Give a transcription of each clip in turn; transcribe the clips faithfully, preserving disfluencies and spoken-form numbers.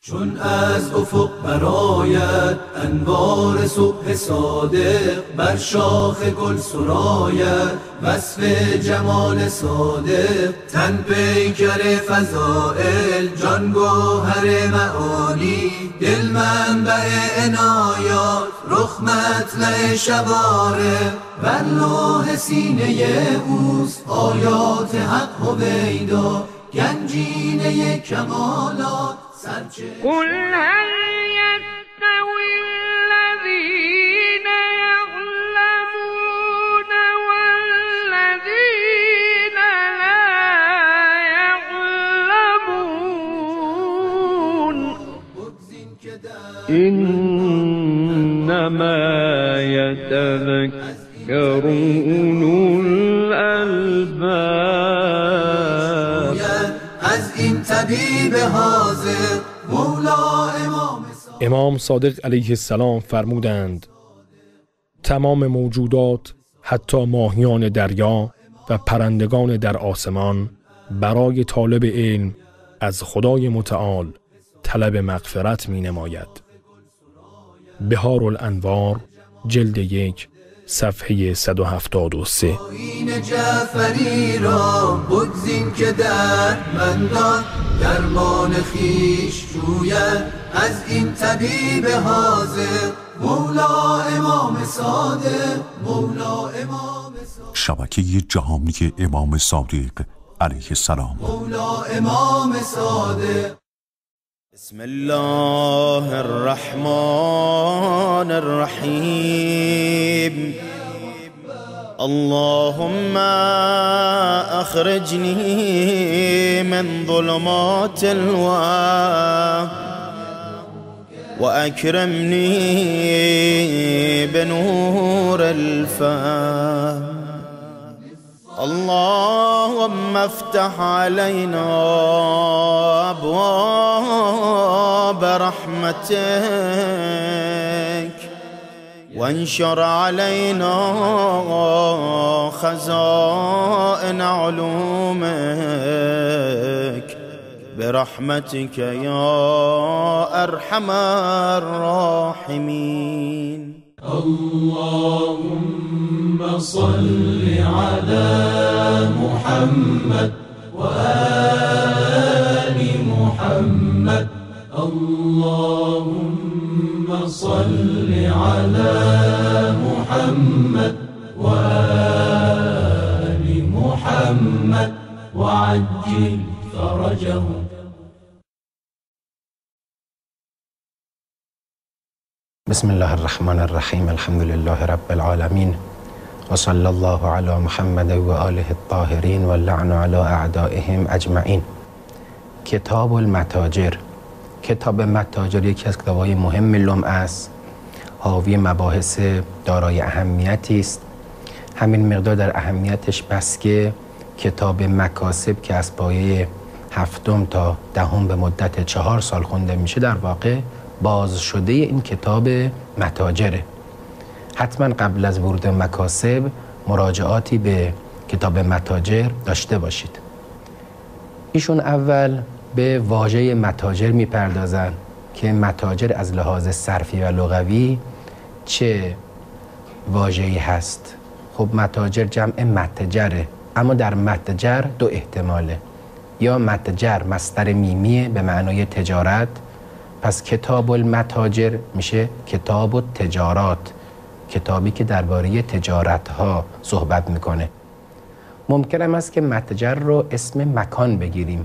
چون از افق برآید انوار صبح صادق، بر شاخ گل سراید وصف جمال صادق. تن پیکر فضائل، جان گوهر معانی، دل منبع عنایات، رخ مطلع شوارق. بر لوح سینه اوست آیات حق هویدا، گنجینه کمالات. قل هل يستوي الذين يعلمون والذين لا يعلمون إنما يتذكر أولو الألباب. از این طبیب حاضر مولا امام امام صادق علیه السلام فرمودند تمام موجودات حتی ماهیان دریا و پرندگان در آسمان برای طالب علم از خدای متعال طلب مغفرت می نماید. بهار الانوار جلد یک صفحه صد و هفتاد و سه. این جعفری را بگزین که دردمندان درمان خویش جوید از این طبیب حاضر مولا امام صادق. مولا امام صادق شبکه جهانی امام صادق علیه السلام. مولا امام صادق. بسم الله الرحمن الرحيم. اللهم أخرجني من ظلمات الوهم وأكرمني بنور الفهم. اللهم افتح علينا أبواب رحمتك وانشر علينا خزائن علومك برحمتك يا أرحم الراحمين. اللهم صل على محمد وآل محمد. اللهم صل على محمد وآل محمد وعجل فرجه. بسم الله الرحمن الرحیم. الحمد لله رب العالمین و صلی الله علی محمد و آله الطاهرین و لعن علی اعدائهم اجمعین. کتاب المتاجر. کتاب متاجر یکی از کتاب‌های مهم لمع است، حاوی مباحث دارای اهمیتی است. همین مقدار در اهمیتش بس که کتاب مکاسب که از پایه هفتم تا دهم به مدت چهار سال خونده میشه در واقع باز شده این کتاب متاجره. حتما قبل از ورود مکاسب مراجعاتی به کتاب متاجر داشته باشید. ایشون اول به واژه متاجر میپردازن که متاجر از لحاظ صرفی و لغوی چه واژه‌ای هست. خب متاجر جمع متجره، اما در متجر دو احتماله. یا متجر مصدر میمیه به معنای تجارت، پس کتاب المتاجر میشه کتاب التجارات، کتابی که درباره تجارت ها صحبت میکنه. ممکن است که متجر رو اسم مکان بگیریم.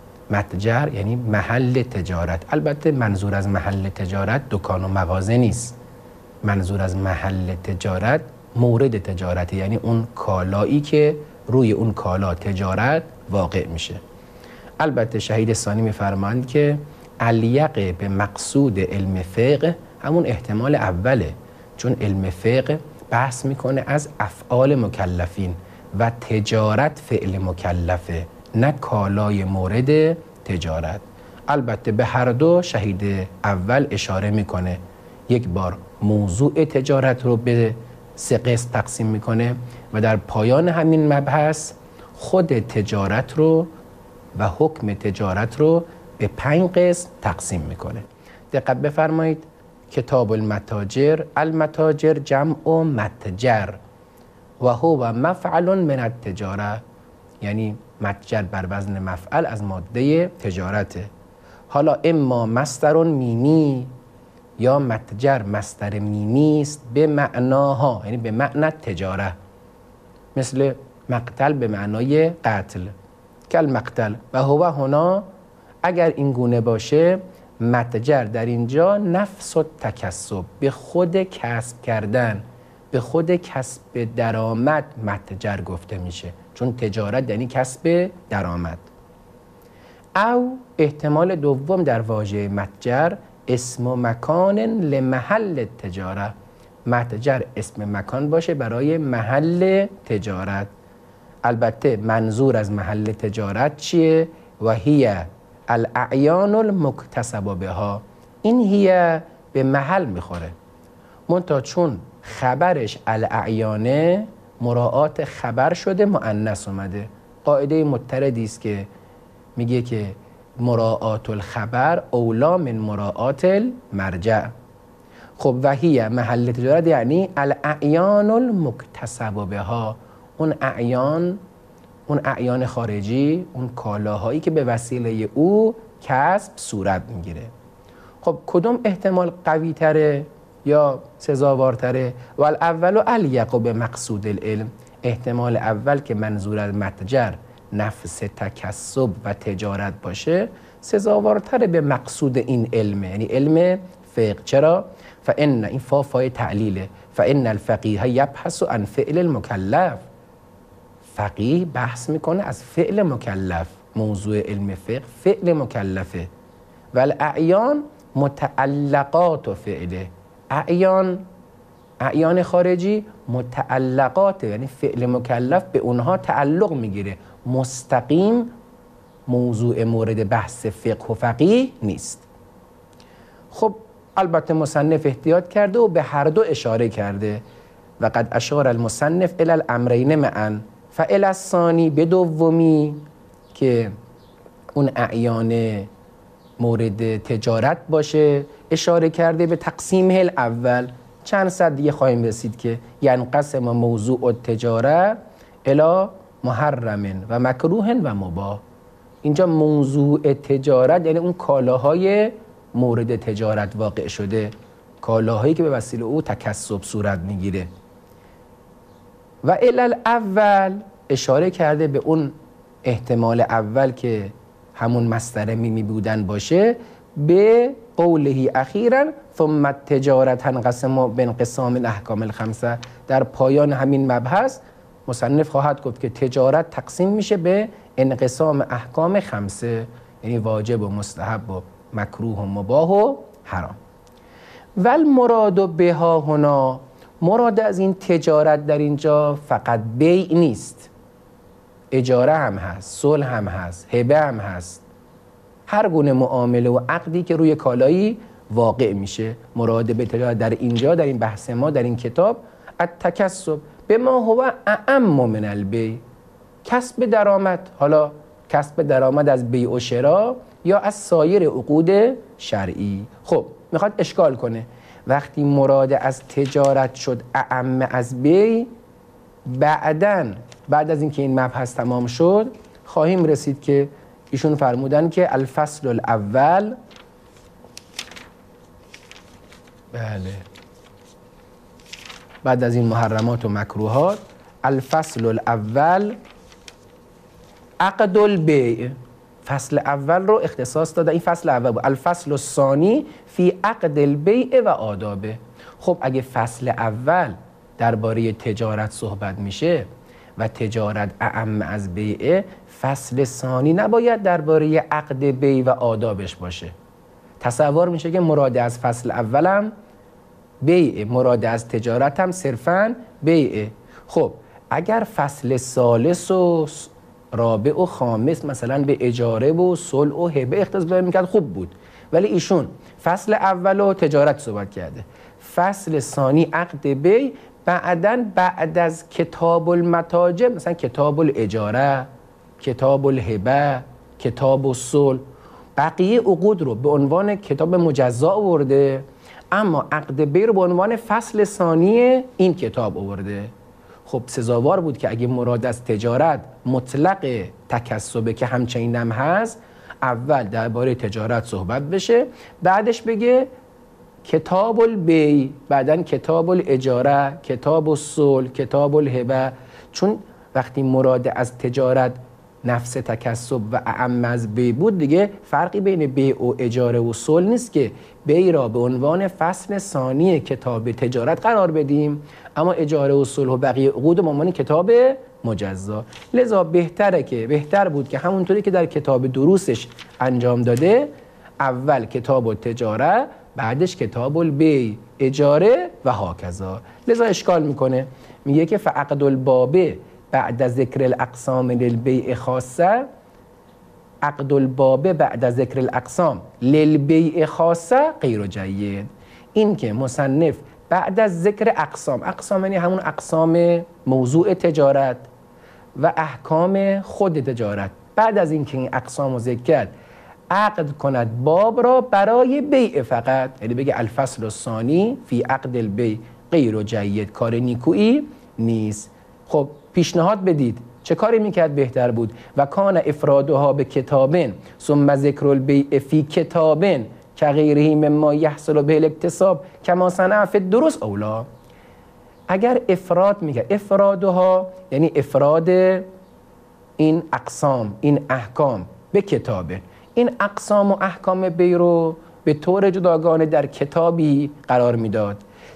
متجر یعنی محل تجارت. البته منظور از محل تجارت دکان و مغازه نیست. منظور از محل تجارت مورد تجارت، یعنی اون کالایی که روی اون کالا تجارت واقع میشه. البته شهید ثانی میفرمایند که الیق به مقصود علم فقه همون احتمال اوله، چون علم فقه بحث میکنه از افعال مکلفین و تجارت فعل مکلفه، نه کالای مورد تجارت. البته به هر دو شهید اول اشاره میکنه. یک بار موضوع تجارت رو به سه قسم تقسیم میکنه و در پایان همین مبحث خود تجارت رو و حکم تجارت رو به پنج قسم تقسیم میکنه. دقت بفرمایید کتاب المتاجر، المتاجر جمع متجر و هو مفعل من التجاره، یعنی متجر بر وزن مفعل از ماده تجارته. حالا اما مصدر میمی یا متجر مصدر میمی است به معناها، یعنی به معنی تجاره، مثل مقتل به معنای قتل، کل مقتل. و هو هنا اگر این گونه باشه متجر در اینجا نفس و تکسب، به خود کسب کردن، به خود کسب درآمد متجر گفته میشه، چون تجارت یعنی کسب درآمد. او احتمال دوم در واژه متجر اسم و مکان لمحل تجاره، متجر اسم مکان باشه برای محل تجارت. البته منظور از محل تجارت چیه؟ و هی الاعیان المکتسب بها، این هی به محل میخوره، منتها چون خبرش الاعیانه مراعات خبر شده مؤنث اومده. قاعده مضطردی است که میگه که مراعات الخبر اولا من مراعات المرجع. خب و هی محل تجارت یعنی الاعیان المکتسب بها، اون اعیان، اون اعیان خارجی، اون کالاهایی که به وسیله او کسب صورت میگیره. خب کدوم احتمال قوی تره یا سزاوارتره؟ و الاول الیق به مقصود العلم، احتمال اول که منظور از متجر نفس تکسب و تجارت باشه سزاوارتره به مقصود این علمه، یعنی علم فقه. چرا؟ فان این فا فای تعلیله، فان الفقیه یبحث عن فعل المکلف، فقیه بحث میکنه از فعل مکلف، موضوع علم فقه فعل مکلفه. و الاعیان متعلقات و فعله، اعیان اعیان خارجی متعلقات، یعنی فعل مکلف به اونها تعلق میگیره، مستقیم موضوع مورد بحث فقه و فقیه نیست. خب البته مصنف احتیاط کرده و به هر دو اشاره کرده. و قد اشار المصنف الی الامرین معا، فالی الثانی به دومی که اون اعیان مورد تجارت باشه اشاره کرده به تقسیم الاول. چند صد دیگه خواهیم رسید که ینقسم موضوع التجاره الی محرم و مکروه و مباح. اینجا موضوع تجارت یعنی اون کالاهای مورد تجارت واقع شده، کالاهایی که به وسیله او تکسب صورت میگیره. و الی الاول اشاره کرده به اون احتمال اول که همون مصدر میمی بودن باشه، به قوله اخیرا ثم التجارت تنقسم بانقسام الاحکام الخمسه. در پایان همین مبحث مصنف خواهد گفت که تجارت تقسیم میشه به انقسام احکام خمسه، یعنی واجب و مستحب و مکروه و مباح و حرام. ول مراد بها هنا، مراد از این تجارت در اینجا فقط بیع نیست، اجاره هم هست، صلح هم هست، هبه هم هست، هر گونه معامله و عقدی که روی کالایی واقع میشه. مراد به تجارت در اینجا در این بحث ما در این کتاب التکسب به ما هو اعم من البیع، کسب درآمد. حالا کسب درآمد از بیع و شرا یا از سایر عقود شرعی. خب میخواد اشکال کنه وقتی مراد از تجارت شد اعم از بیع، بعدن بعد از اینکه این مبحث تمام شد خواهیم رسید که ایشون فرمودن که الفصل الاول، بله بعد از این محرمات و مکروهات، الفصل الاول عقد البیع، فصل اول رو اختصاص داده، این فصل اول بود. الفصل الثانی فی عقد البیع و آدابه. خب اگه فصل اول درباره تجارت صحبت میشه و تجارت اعم از بیع، فصل ثانی نباید درباره عقد بیع و آدابش باشه. تصور میشه که مراد از فصل اولم بیع، مراد از تجارت هم صرفاً بیع. خب اگر فصل ثالث و رابع و خامس مثلا به اجاره و صلح و هبه اختصاص پیدا میکرد خوب بود، ولی ایشون فصل اول و تجارت صحبت کرده، فصل ثانی عقد بیع، بعداً بعد از کتاب المتاجر مثلا کتاب الاجاره، کتاب الهبه، کتاب الصلح، بقیه عقود رو به عنوان کتاب مجزا آورده، اما عقد بی رو به عنوان فصل ثانی این کتاب آورده. خب سزاوار بود که اگه مراد از تجارت مطلق تکسبه که همچنین هم هست، اول درباره تجارت صحبت بشه، بعدش بگه کتاب البی، بعدن کتاب الاجاره، کتاب الصلح، کتاب الهبه. چون وقتی مراد از تجارت نفس تکسب و اعم از بی بود، دیگه فرقی بین بی و اجاره و صلح نیست که بی را به عنوان فصل ثانی کتاب تجارت قرار بدیم، اما اجاره و صلح و بقیه عقود به عنوان کتاب مجزا. لذا بهتره که بهتر بود که همونطوری که در کتاب دروسش انجام داده، اول کتاب تجاره، بعدش کتاب البی، اجاره و هاکذا. لذا اشکال میکنه، میگه که فعقد البابه بعد ذکر الاقسام للبیع خاصه، عقد البابه بعد ذکر الاقسام للبیع خاصه غیر جید. این که مصنف بعد از ذکر اقسام، اقسام یعنی همون اقسام موضوع تجارت و احکام خود تجارت، بعد از اینکه این اقسام رو ذکر کرد، عقد کند باب را برای بیع فقط، یعنی بگه الفصل الثانی فی عقد البیع غیر جید، کار نیکویی نیست. خب پیشنهاد بدید چه کاری میکرد بهتر بود؟ و کان افرادها به کتابن ثم ذکر البیع فی کتابن که غیره مما یحصل به الاکتساب کما صنع فی الدروس اولا. اگر افراد میکرد، افرادها یعنی افراد این اقسام، این احکام به کتابن، این اقسام و احکام بی رو به طور جداگانه در کتابی قرار میداد.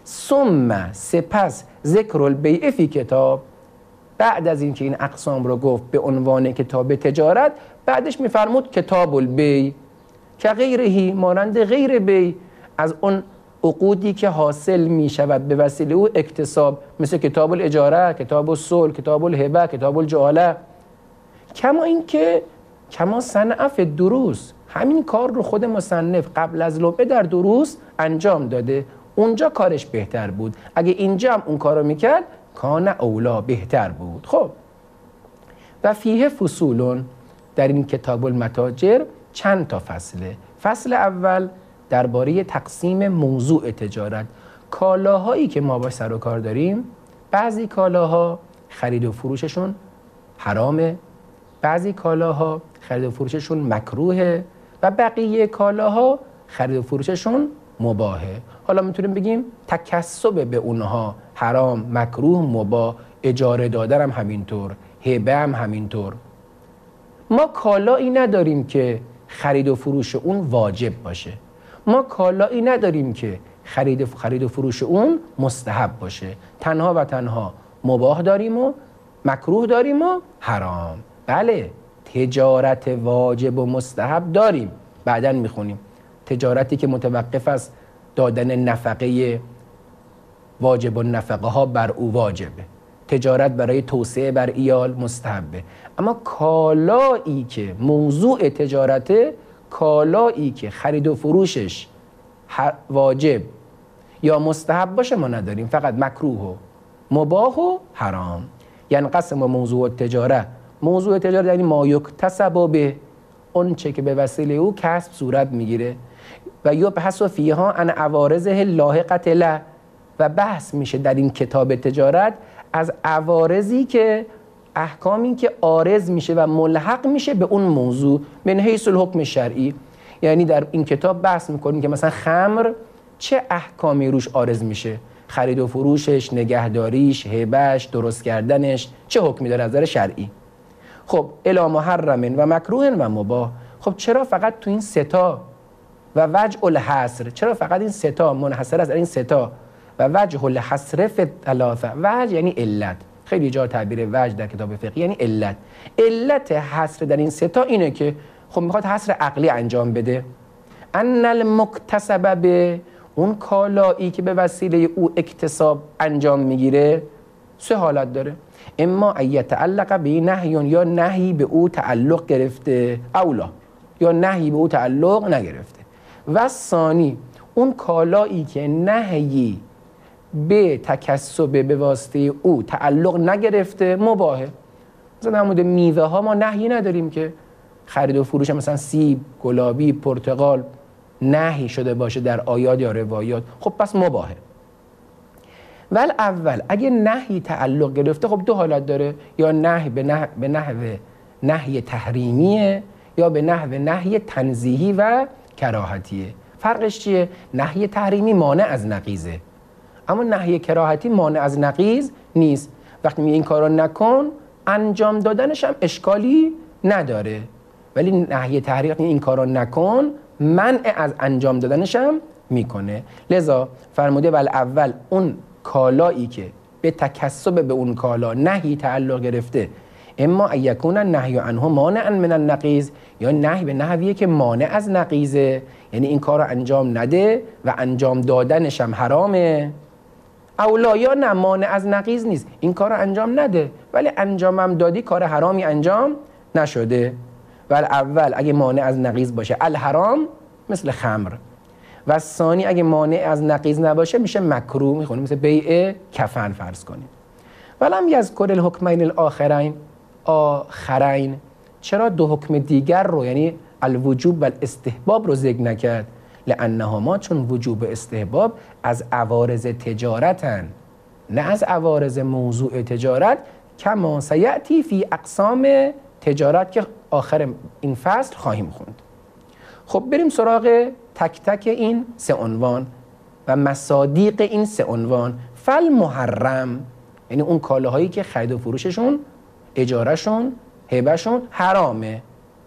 ثم سپس ذکر البیع فی کتاب، بعد از اینکه این اقسام رو گفت به عنوان کتاب تجارت، بعدش میفرمود کتاب البیع که غیرهی، مانند غیر بی از اون عقودی که حاصل می شود به وسیله او اکتساب، مثل کتاب الاجاره، کتاب الصلح، کتاب الهبه، کتاب الجعاله. کما اینکه کما صنع فی الدروس، همین کار رو خود مصنف قبل از لمعه در دروس انجام داده، اونجا کارش بهتر بود. اگه اینجا هم اون کار رو میکرد کان اولا، بهتر بود. خب و فیه فصولون، در این کتاب المتاجر چند تا فصله. فصل اول درباره تقسیم موضوع تجارت، کالاهایی که ما باش سر و کار داریم، بعضی کالاها خرید و فروششون حرامه، بعضی کالاها خرید و فروششون مکروهه و بقیه کالاها خرید و فروششون مباهه. حالا میتونیم بگیم تکسب به اونها حرام، مکروه، مباح، اجاره دادن هم همینطور، هبه هم همینطور. ما کالایی نداریم که خرید و فروش اون واجب باشه، ما کالایی نداریم که خرید خرید و فروش اون مستحب باشه، تنها و تنها مباح داریم و مکروه داریم و حرام. بله تجارت واجب و مستحب داریم، بعداً میخونیم. تجارتی که متوقف است دادن نفقه واجب و نفقه ها بر او واجبه، تجارت برای توسعه بر ایال مستحبه. اما کالایی که موضوع تجارته، کالایی که خرید و فروشش واجب یا مستحب باشه ما نداریم، فقط مکروه و مباح و حرام. یعنی قسم موضوع تجارت، موضوع تجارت یعنی ما یکتسب به، اون چه که به وسیله او کسب صورت میگیره. و یبحث فیها عن عوارضه لاحقة له، و بحث میشه در این کتاب تجارت از عوارضی که احکامی که عارض میشه و ملحق میشه به اون موضوع من حیث الحکم شرعی. یعنی در این کتاب بحث میکنیم که مثلا خمر چه احکامی روش عارض میشه، خرید و فروشش، نگهداریش، هبهش، درست کردنش چه حکمی داره از نظر شرعی. خب الی محرم و مکروه و مباح. خب چرا فقط تو این ستا و وجه الحصر، چرا فقط این ستا منحصر است این ستا و وجه الحصر فی الثلاثه؟ وجه یعنی علت، خیلی جا تعبیر وجه در کتاب فقه یعنی علت. علت حصر در این ستا اینه که خب میخواد حصر عقلی انجام بده. ان المکتسب به، اون کالایی که به وسیله او اکتساب انجام میگیره سه حالت داره، اما ایتعلق به نهی، یا نهی به او تعلق گرفته، اولا یا نهی به او تعلق نگرفته. و ثانی اون کالایی که نهی به تکسب به واسطه او تعلق نگرفته مباحه. مثلا نموده میوه ها ما نهی نداریم که خرید و فروش مثلا سیب، گلابی، پرتقال نهی شده باشه در آیات یا روایات، خب پس مباحه. ول اول اگه نهی تعلق گرفته، خب دو حالت داره، یا نهی به نحو به نحو نهی تحریمیه یا به نحو نهی تنزیهی و کراهتیه. فرقش چیه؟ نهی تحریمی مانع از نقیضه، اما نهی کراهتی مانع از نقیض نیست. وقتی میگه این کارو نکن، انجام دادنش هم اشکالی نداره، ولی نهی تحریم این کارو نکن منع از انجام دادنش هم میکنه. لذا فرموده ول اول اون کالایی که به تکسب به اون کالا نهی تعلق گرفته، اما ایکون النهی عنه مانعا من النقیض، یا نهی به نحویه که مانع از نقیضه، یعنی این کار رو انجام نده و انجام دادنش هم حرامه. اولا یا نه مانع از نقیض نیست، این کار رو انجام نده ولی انجامم دادی کار حرامی انجام نشده. ول اول اگه مانع از نقیض باشه الحرام مثل خمر، و ثانی اگه مانع از نقیض نباشه میشه مکروه، میخونیم مثل بیع کفن فرض کنیم. ولم یذکر الحکمین الاخرین آخرین، چرا دو حکم دیگر رو یعنی الوجوب و الاستحباب رو ذکر نکرد؟ لانهما چون وجوب استحباب از عوارض تجارتن، نه از عوارض موضوع تجارت، کما سیأتی فی اقسام تجارت که آخر این فصل خواهیم خوند. خب بریم سراغ تک تک این سه عنوان و مصادیق این سه عنوان. فل محرم یعنی اون کالاهایی که خرید و فروششون، اجارهشون، هبهشون حرامه.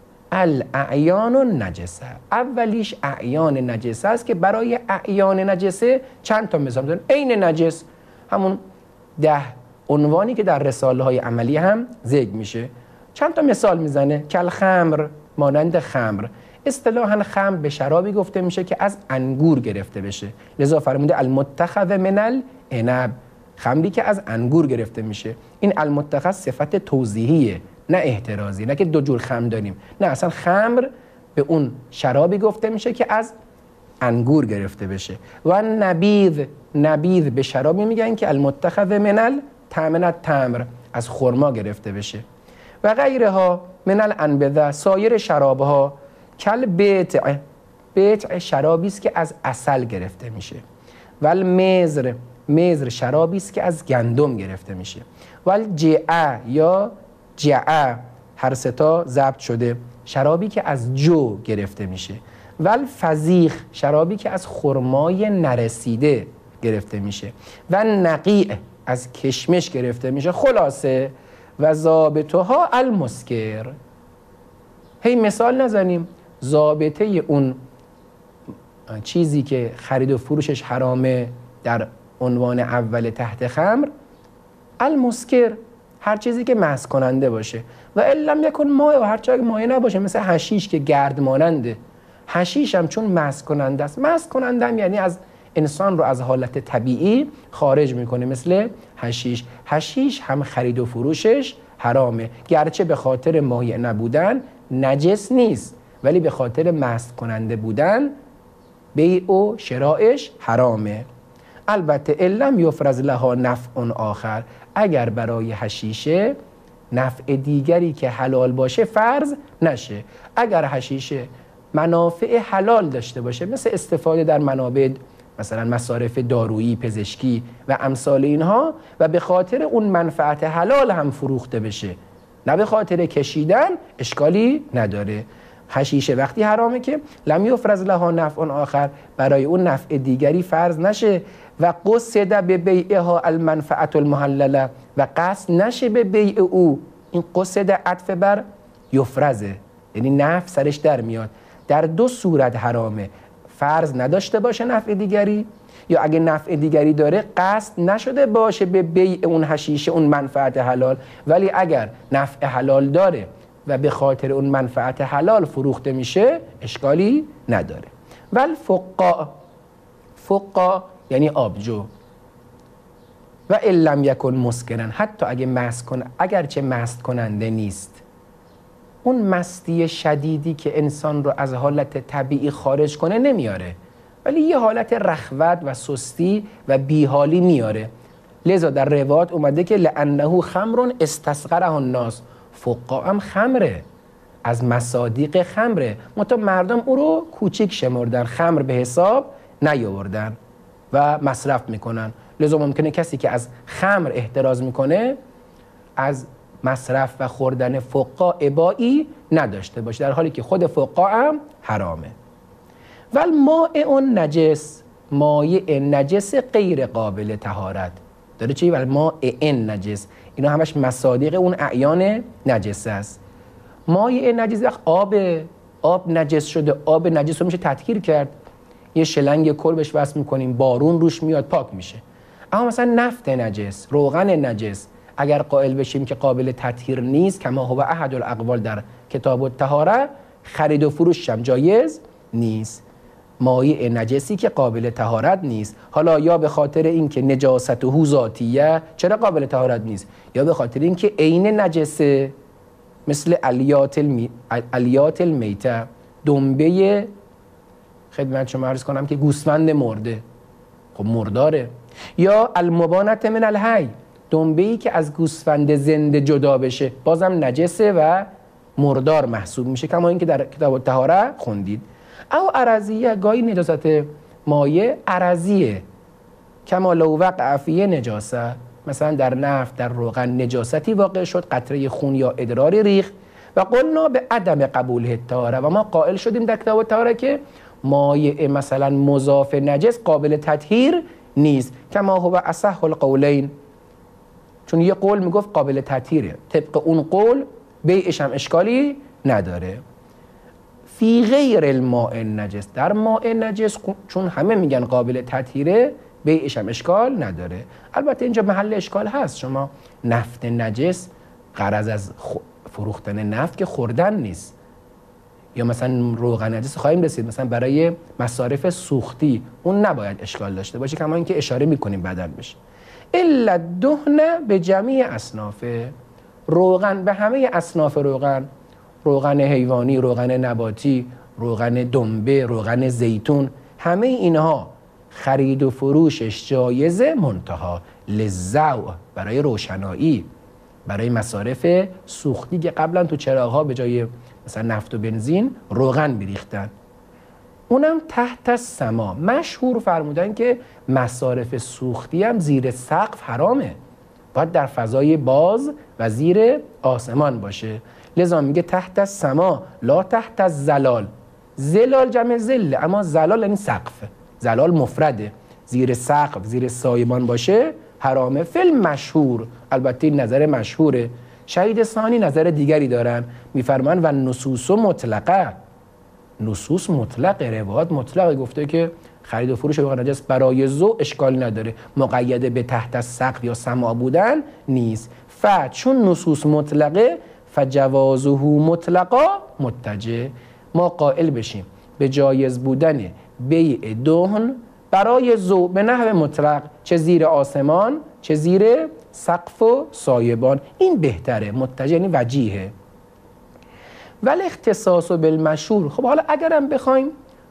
الاعیان النجسه، اولیش اعیان نجسه است که برای اعیان نجسه چند تا مثال میزنن. عین نجس همون ده عنوانی که در رساله های عملی هم ذکر میشه، چند تا مثال میزنه. کل خمر، مانند خمر. اصطلاحاً خمر به شرابی گفته میشه که از انگور گرفته بشه، لذا فرموده المتخذ من العنب، خمری که از انگور گرفته میشه. این المتخذ صفت توضیحیه نه احترازی، نه که دو جور خمر داریم، نه اصلا خمر به اون شرابی گفته میشه که از انگور گرفته بشه. و نبیذ، نبیذ به شرابی میگن که المتخذ من التمر، التمر از خرما گرفته بشه. و غیرها من الانبذه، سایر شرابها. کل بیتع، بیتع شرابی است که از عسل گرفته میشه. ول مزر، مزر شرابی است که از گندم گرفته میشه. ول جعه یا جعه هر ستا ضبط شده، شرابی که از جو گرفته میشه. ول فزیخ، شرابی که از خرمای نرسیده گرفته میشه. و نقیع، از کشمش گرفته میشه. خلاصه و ضابطها المسکر. هی مثال نزنیم، ضابطه اون چیزی که خرید و فروشش حرامه در عنوان اول تحت خمر، المسکر، هر چیزی که مست کننده باشه. و علم یکن مایه، و هر چیزی که مایه نباشه، مثل حشیش که گرد ماننده. حشیش هم چون مست کننده است، مست کننده هم یعنی از انسان رو از حالت طبیعی خارج میکنه، مثل حشیش. حشیش هم خرید و فروشش حرامه، گرچه به خاطر مایع نبودن نجس نیست، ولی به خاطر مست کننده بودن بیع و شرایش حرامه. البته علم یفرض لها نفع آخر، اگر برای حشیشه نفع دیگری که حلال باشه فرض نشه. اگر حشیشه منافع حلال داشته باشه، مثل استفاده در منابع مثلا مصارف دارویی، پزشکی و امثال اینها، و به خاطر اون منفعت حلال هم فروخته بشه، نه به خاطر کشیدن، اشکالی نداره. حشیشه وقتی حرامه که لم یفرض لها نفع آخر، برای اون نفع دیگری فرض نشه. و قصد به بیعها المنفعت المحلله، و قصد نشه به بیع او. این قصد عطف بر یفرضه، یعنی نفع سرش در میاد. در دو صورت حرامه، فرض نداشته باشه نفع دیگری، یا اگه نفع دیگری داره قصد نشده باشه به بیع اون حشیشه، اون منفعت حلال. ولی اگر نفع حلال داره و به خاطر اون منفعت حلال فروخته میشه، اشکالی نداره. ول فقا، فقا یعنی آبجو. و لم یکن مسکرن، حتی اگه مست کن، اگرچه مست کننده نیست، اون مستی شدیدی که انسان رو از حالت طبیعی خارج کنه نمیاره، ولی یه حالت رخوت و سستی و بیحالی میاره. لذا در روایات اومده که لانه خمر استصغره الناس، فقا هم خمره، از مصادیق خمره، منتها مردم او رو کوچیک شمردن، خمر به حساب نیاوردن و مصرف میکنن. لذا ممکنه کسی که از خمر احتراز میکنه از مصرف و خوردن فقاع ابایی نداشته باشه، در حالی که خود فقاع هم حرامه. ول مائع نجس، مایع نجس غیر قابل طهارت داره چی؟ ول مائع نجس، اینا همش مصادیق اون اعیان نجس است. مایع نجس وقت آب آب نجس شده، آب نجس رو میشه تطهیر کرد، یه شلنگ کل بهش وصل میکنیم، بارون روش میاد پاک میشه. اما مثلا نفت نجس، روغن نجس، اگر قائل بشیم که قابل تطهیر نیست، کما هو احد الاقوال در کتاب الطهاره، خرید و فروش هم جایز نیست. مایع نجسی که قابل طهارت نیست، حالا یا به خاطر اینکه نجاسته ذاتیه چرا قابل طهارت نیست، یا به خاطر اینکه عین نجسه، مثل الیات المی... الیات المیته، دنبه، خدمت شما عرض کنم که گوسفند مرده، خب مرداره. یا المبانت من الحی، دنبه‌ای که از گوسفند زنده جدا بشه، بازم نجسه و مردار محسوب میشه، کما اینکه در کتاب الطهاره خوندید. او عرضیه، گاهی نجاست مایع عرضیه، کما لو وقع فیه نجاسه، مثلا در نفت، در روغن نجاستی واقع شد، قطره خون یا ادراری ریخت، و قلنا به عدم قبول الطهاره، و ما قائل شدیم در کتاب الطهاره که مایع مثلا مضاف نجس قابل تطهیر نیست، کما هو اصح القولین، چون یه قول میگفت قابل تطهیره، طبق اون قول بیعش هم اشکالی نداره. فی غیر الماء نجس، در ماء نجس چون همه میگن قابل تطهیره، بیعش هم اشکال نداره. البته اینجا محل اشکال هست، شما نفت نجس غرض از فروختن نفت که خوردن نیست، یا مثلا روغن نجس خواهیم رسید مثلا برای مصارف سوختی، اون نباید اشکال داشته باشه، کما اینکه اشاره میکنیم بعداً بشه. الا دهن به جمیع اصنافه، روغن به همه اصناف روغن، روغن حیوانی، روغن نباتی، روغن دنبه، روغن زیتون، همه اینها خرید و فروشش جایزه، منتها للضوء، برای روشنایی، برای مصارف سوختی که قبلا تو چراغ‌ها به جای مثلا نفت و بنزین روغن بریختن، اونم تحت السما. مشهور فرمودن که مصارف سوختی هم زیر سقف حرامه، باید در فضای باز و زیر آسمان باشه. لذا میگه تحت السما لا تحت الظلال، زلال جمع زله، اما زلال یعنی سقف، زلال مفرده، زیر سقف زیر سایبان باشه حرامه. فیلم مشهور، البته این نظر مشهوره، شهید ثانی نظر دیگری دارن، میفرمان و نصوص مطلقه، نصوص مطلقه، روایات مطلقه گفته که خرید و فروش روغن نجس برای ذوق اشکال نداره، مقید به تحت السقف یا سما بودن نیست. ف چون نصوص مطلقه فجوازه مطلقا متجه، ما قائل بشیم به جایز بودن بیع دهن برای ذوق به نحو مطلق، چه زیر آسمان چه زیر سقف و سایبان، این بهتره، متجه یعنی وجیهه. ولی اختصاص بالمشهور، خب حالا اگرم بخوایم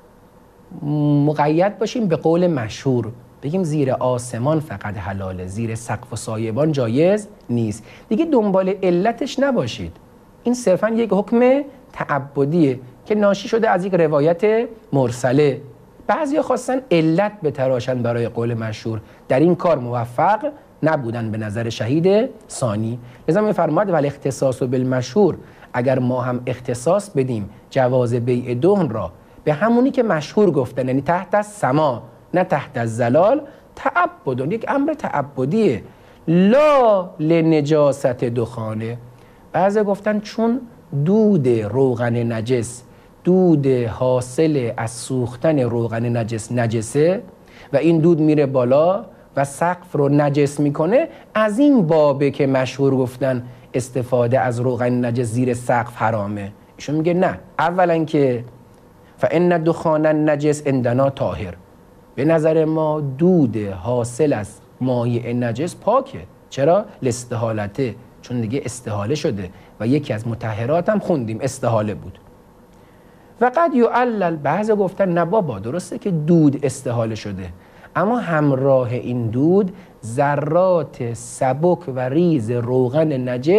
مقید باشیم به قول مشهور، بگیم زیر آسمان فقط حلاله، زیر سقف و سایبان جایز نیست، دیگه دنبال علتش نباشید، این صرفا یک حکم تعبدیه که ناشی شده از یک روایت مرسله. بعضیا خواستن علت بتراشن برای قول مشهور، در این کار موفق نبودن به نظر شهید ثانی. لذا می‌فرماد ولی اختصاص بالمشهور، اگر ما هم اختصاص بدیم جواز بیع دهن را به همونی که مشهور گفتن، یعنی تحت السما نه تحت الظلال، تعبد، یک امر تعبدیه، لا لنجاست دخانه. بعضی گفتن چون دود روغن نجس، دود حاصل از سوختن روغن نجس نجسه و این دود میره بالا و سقف رو نجس میکنه، از این بابه که مشهور گفتن استفاده از روغن نجس زیر سقف حرامه. ایشون میگه نه، اولا که فان دخان النجس عندنا طاهر، به نظر ما دود حاصل از مایع نجس پاکه. چرا؟ لاستحالته، چون دیگه استحاله شده و یکی از مطهرات هم خوندیم استحاله بود. و قد یعلل، بعضی گفتن نه بابا درسته که دود استحاله شده، اما همراه این دود ذرات سبک و ریز روغن نجس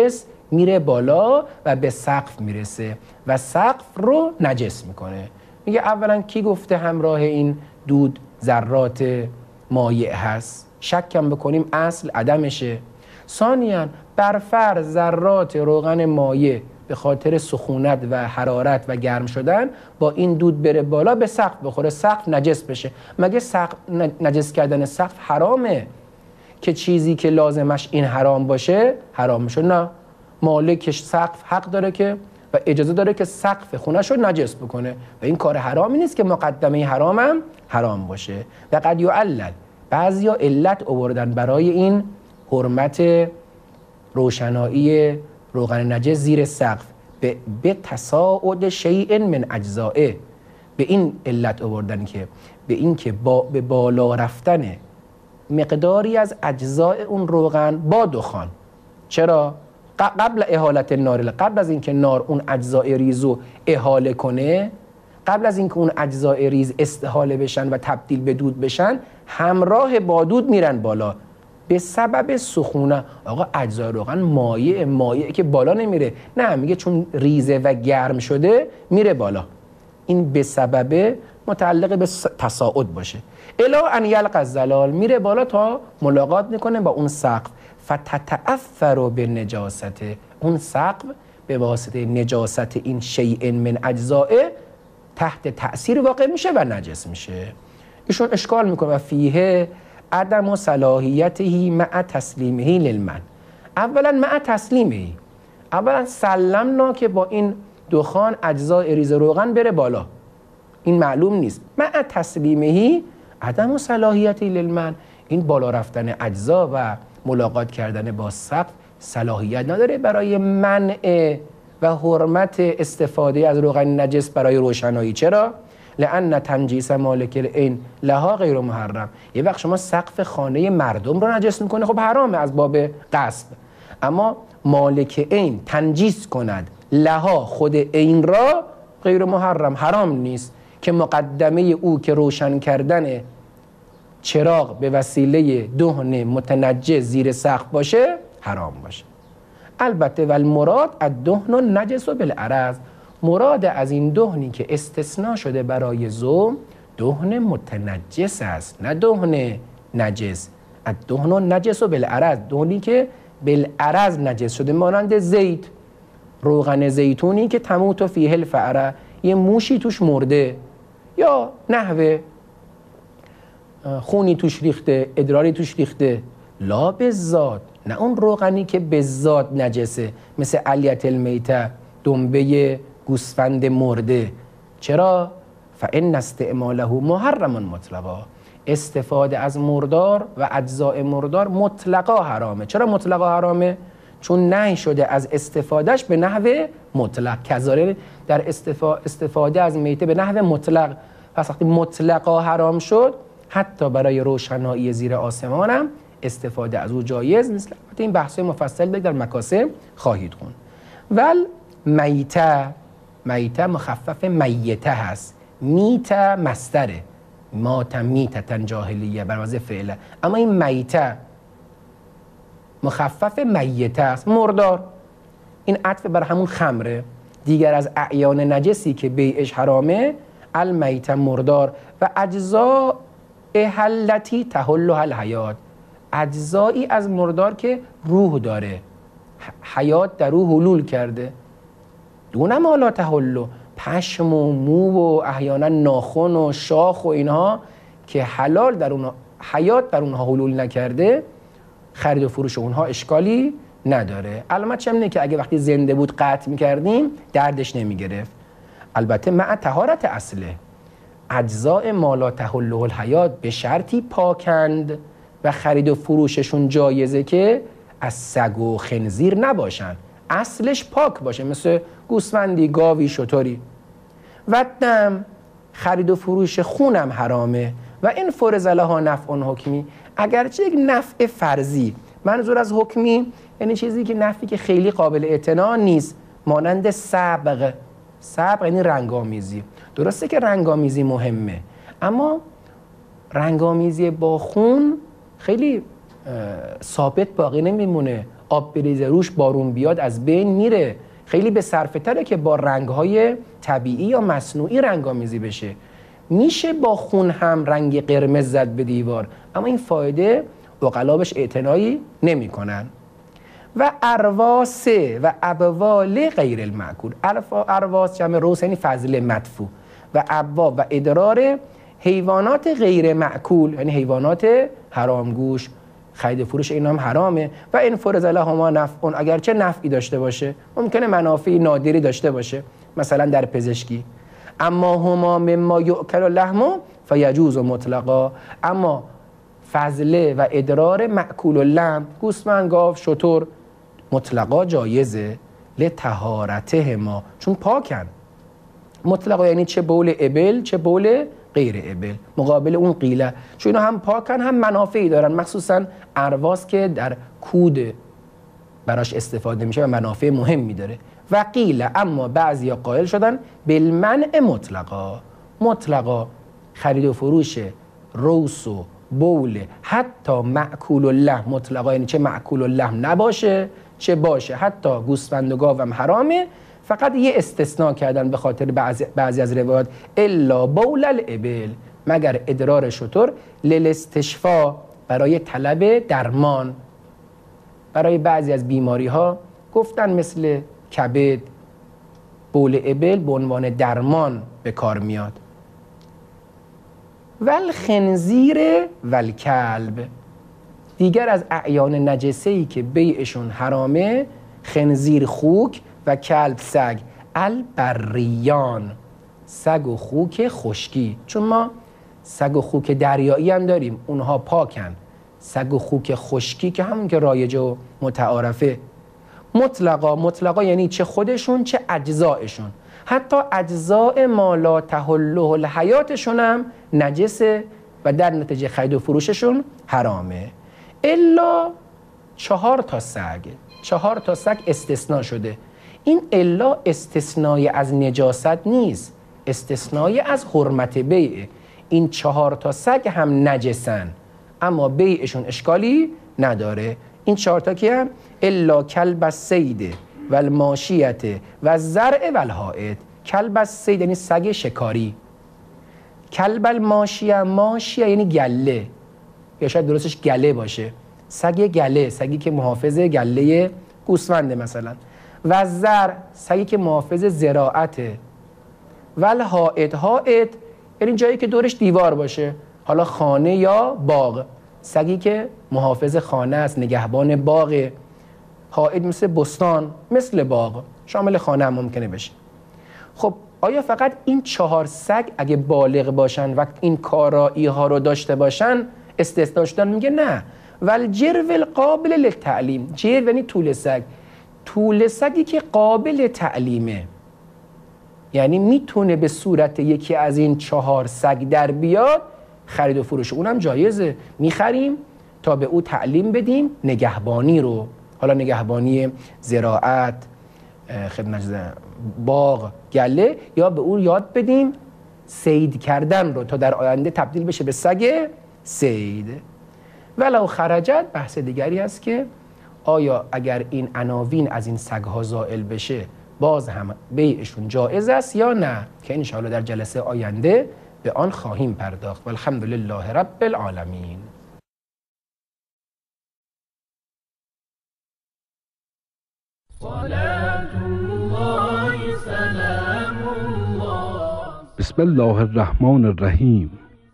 میره بالا و به سقف میرسه و سقف رو نجس میکنه. میگه اولا کی گفته همراه این دود ذرات مایع هست؟ شکم بکنیم اصل عدمشه. ثانیاً بر فرض ذرات روغن مایع به خاطر سخونت و حرارت و گرم شدن با این دود بره بالا به سقف بخوره، سقف نجس بشه. مگه سقف نجس کردن سقف حرامه که چیزی که لازمش این حرام باشه حرام میشه؟ نه، مالک سقف حق داره که و اجازه داره که سقف خونش رو نجس بکنه و این کار حرامی نیست که مقدمه حرام هم حرام باشه. و قد یعلل، بعضیا علت آوردن برای این حرمت روشنایی روغن نجس زیر سقف به, به تصاعد شیء من اجزائه، به این علت آوردن که به این که با به بالا رفتن مقداری از اجزای اون روغن با دخان. چرا؟ قبل احالت نار، قبل از اینکه نار اون اجزای ریزو احاله کنه، قبل از اینکه اون اجزای ریز استحاله بشن و تبدیل به دود بشن، همراه با دود میرن بالا به سبب سخونه. آقا اجزای روغن مایع مایع که بالا نمیره، نه، میگه چون ریزه و گرم شده میره بالا. این به سبب متعلق به تصاعد باشه. الا ان یلقى الزلال، میره بالا تا ملاقات میکنه با اون سقف. فتتأثر بالنجاست، اون سقف به واسطه نجاست این شیء من اجزائه تحت تأثیر واقع میشه و نجس میشه. ایشون اشکال میکنه و فیه عدم صلاحیته مع تسلیمه للمن. اولا مع تسلیمه، اولا سلمنا که با این دخان اجزای ریز روغن بره بالا، این معلوم نیست. مع تسلیمه عدم صلاحیته للمن، این بالا رفتن اجزا و ملاقات کردن با سقف صلاحیت نداره برای منع و حرمت استفاده از روغن نجس برای روشنایی. چرا؟ لأن تنجیس مالک العین لها غیر محرم. یه وقت شما سقف خانه مردم رو نجس میکنه، خب حرامه از باب غصب، اما مالک عین تنجیس کند لها خود عین را غیر محرم، حرام نیست که مقدمه او که روشن کردن چراغ به وسیله دهن متنجس زیر سقف باشه حرام باشه. البته و المراد الدهن نجس بالعرض، مراد از این دهنی که استثناء شده برای زوم دهن متنجس است، نه دهن نجس. الدهن نجس بالعرض، دهنی که بالعرض نجس شده، مانند زیت، روغن زیتونی که تموت فیه الفأره، یه موشی توش مرده یا نحوه خونی توش ریخته، ادراری توش ریخته، لا بالذات، نه اون روغنی که بالذات نجسه، مثل علیت المیته، دنبه گوسفند مرده. چرا؟ فإن استعماله محرم مطلقا، استفاده از مردار و اجزاء مردار مطلقا حرامه. چرا مطلقا حرامه؟ چون نهی شده از استفادهش به نحو مطلق، کذاره در استفاده از میته به نحو مطلق. پس وقتی مطلقا حرام شد، حتی برای روشنایی زیر آسمان هم استفاده از او جایز نیست. البته این بحث مفصل در مکاسب خواهید خوند. ول میته، میته مخفف میته هست، میته مصدره، مات میتتن جاهلیه بر وزن فعله، اما این میته مخفف میته است، مردار. این عطف بر همون خمره. دیگر از اعیان نجسی که بیعش حرامه المیته مردار و اجزا احلتی تحلها الحیات، اجزایی از مردار که روح داره، حیات در روح حلول کرده. دون ما لا تحلو، پشم و مو و احیانا ناخن و شاخ و اینها که حلال در اونها، حیات در اونها حلول نکرده، خرید و فروش اونها اشکالی نداره. علامت چمنه که اگه وقتی زنده بود قطع میکردیم دردش نمیگرفت. البته مع طهارت اصله، اجزاء ما لا تحله الحیات به شرطی پاکند و خرید و فروششون جایزه که از سگ و خنزیر نباشن، اصلش پاک باشه، مثل گوسفندی، گاوی، شتری. و دم، خرید و فروش خونم حرامه. و این فرض لها نفع حکمی، اگرچه یک نفع فرضی، منظور از حکمی یعنی چیزی که نفعی که خیلی قابل اعتنا نیست، مانند سبق. سبق یعنی رنگامیزی. درسته که رنگامیزی مهمه، اما رنگامیزی با خون خیلی ثابت باقی نمیمونه. آب بریزه روش بارون بیاد از بین میره. خیلی به صرفه تره که با رنگ‌های طبیعی یا مصنوعی رنگ‌آمیزی بشه. میشه با خون هم رنگ قرمز زد به دیوار، اما این فایده عقلا بهش اعتنایی نمی‌کنن. و ارواس و ابوال غیر المعکول. ارواس جمع روس یعنی فضل مدفوع و ابواب و ادرار حیوانات غیر معکول یعنی حیوانات حرامگوش. خرید و فروش اینا هم حرامه. و ان فرض لهما نفع، اگرچه نفعی داشته باشه، ممکنه منافع نادری داشته باشه، مثلا در پزشکی. اما هما مما یؤکل لحمه فیجوز مطلقا، اما فضله و ادرار معکول اللحم، گوسفند، گاو، شتر، مطلقا جایزه لطهارتهما، چون پاکن. مطلقا یعنی چه بول ابل چه بول غیر ابل، مقابل اون قیله، چون اینا هم پاکن هم منافعی دارن، مخصوصا ارواس که در کود براش استفاده میشه و منافع مهمی داره. و قیله، اما بعضیا قائل شدن بالمنع مطلقا، مطلقا خرید و فروش روس و بول حتی معکول اللحم، مطلقا یعنی چه معکول اللحم نباشه چه باشه، حتی گوسفند و گاو هم حرامه. فقط یه استثناء کردن به خاطر بعضی, بعضی از روایات، الا بول الابل، مگر ادرار شتر، للاستشفا، برای طلب درمان. برای بعضی از بیماری ها گفتن مثل کبد، بول ابل به عنوان درمان به کار میاد. والخنزیر والکلب، دیگر از اعیان نجسه‌ای که بیعشون حرامه، خنزیر خوک و کلب سگ، البریان، سگ و خوک خشکی، چون ما سگ و خوک دریایی هم داریم، اونها پاکن. سگ و خوک خشکی که همون که رایجه و متعارفه. مطلقا، مطلقا یعنی چه خودشون چه اجزایشون، حتی اجزاء ما لا تحله الحیاتشون هم نجسه و در نتیجه خرید و فروششون حرامه. الا چهار تا سگ، چهار تا سگ استثناء شده. این الا استثنای از نجاست نیست، استثنای از حرمت بیع. این چهار تا سگ هم نجسن اما بیعشون اشکالی نداره. این چهار تا که هم الا کلب الصید و الماشیت و الزرع و الحائط. کلب الصید یعنی سگ شکاری، کلب الماشیه، ماشیه یعنی گله، یا شاید درستش گله باشه، سگ گله، سگی که محافظ گله گوسفنده مثلا. و زر، سگی که محافظ زراعته. و الحائط، حائط یعنی جایی که دورش دیوار باشه، حالا خانه یا باغ، سگی که محافظ خانه است، نگهبان باغ. حائط مثل بستان، مثل باغ، شامل خانه هم ممکنه بشه. خب آیا فقط این چهار سگ اگه بالغ باشن و این کارایی ها رو داشته باشن استثناء شدن؟ میگه نه. والجرو القابل للتعلیم، جرو یعنی طول سگ، طول سگی که قابل تعلیمه، یعنی میتونه به صورت یکی از این چهار سگ در بیاد، خرید و فروش اونم جایزه، میخریم تا به او تعلیم بدیم نگهبانی رو، حالا نگهبانی زراعت، خدمت باغ، گله، یا به او یاد بدیم صید کردن رو تا در آینده تبدیل بشه به سگ صید. ولو خرجت، بحث دیگری است که آیا اگر این عناوین از این سگ‌ها زائل بشه باز هم بیعشون جایز است یا نه، که انشاءالله در جلسه آینده به آن خواهیم پرداخت. والحمدلله رب العالمین. بسم الله الرحمن الرحیم.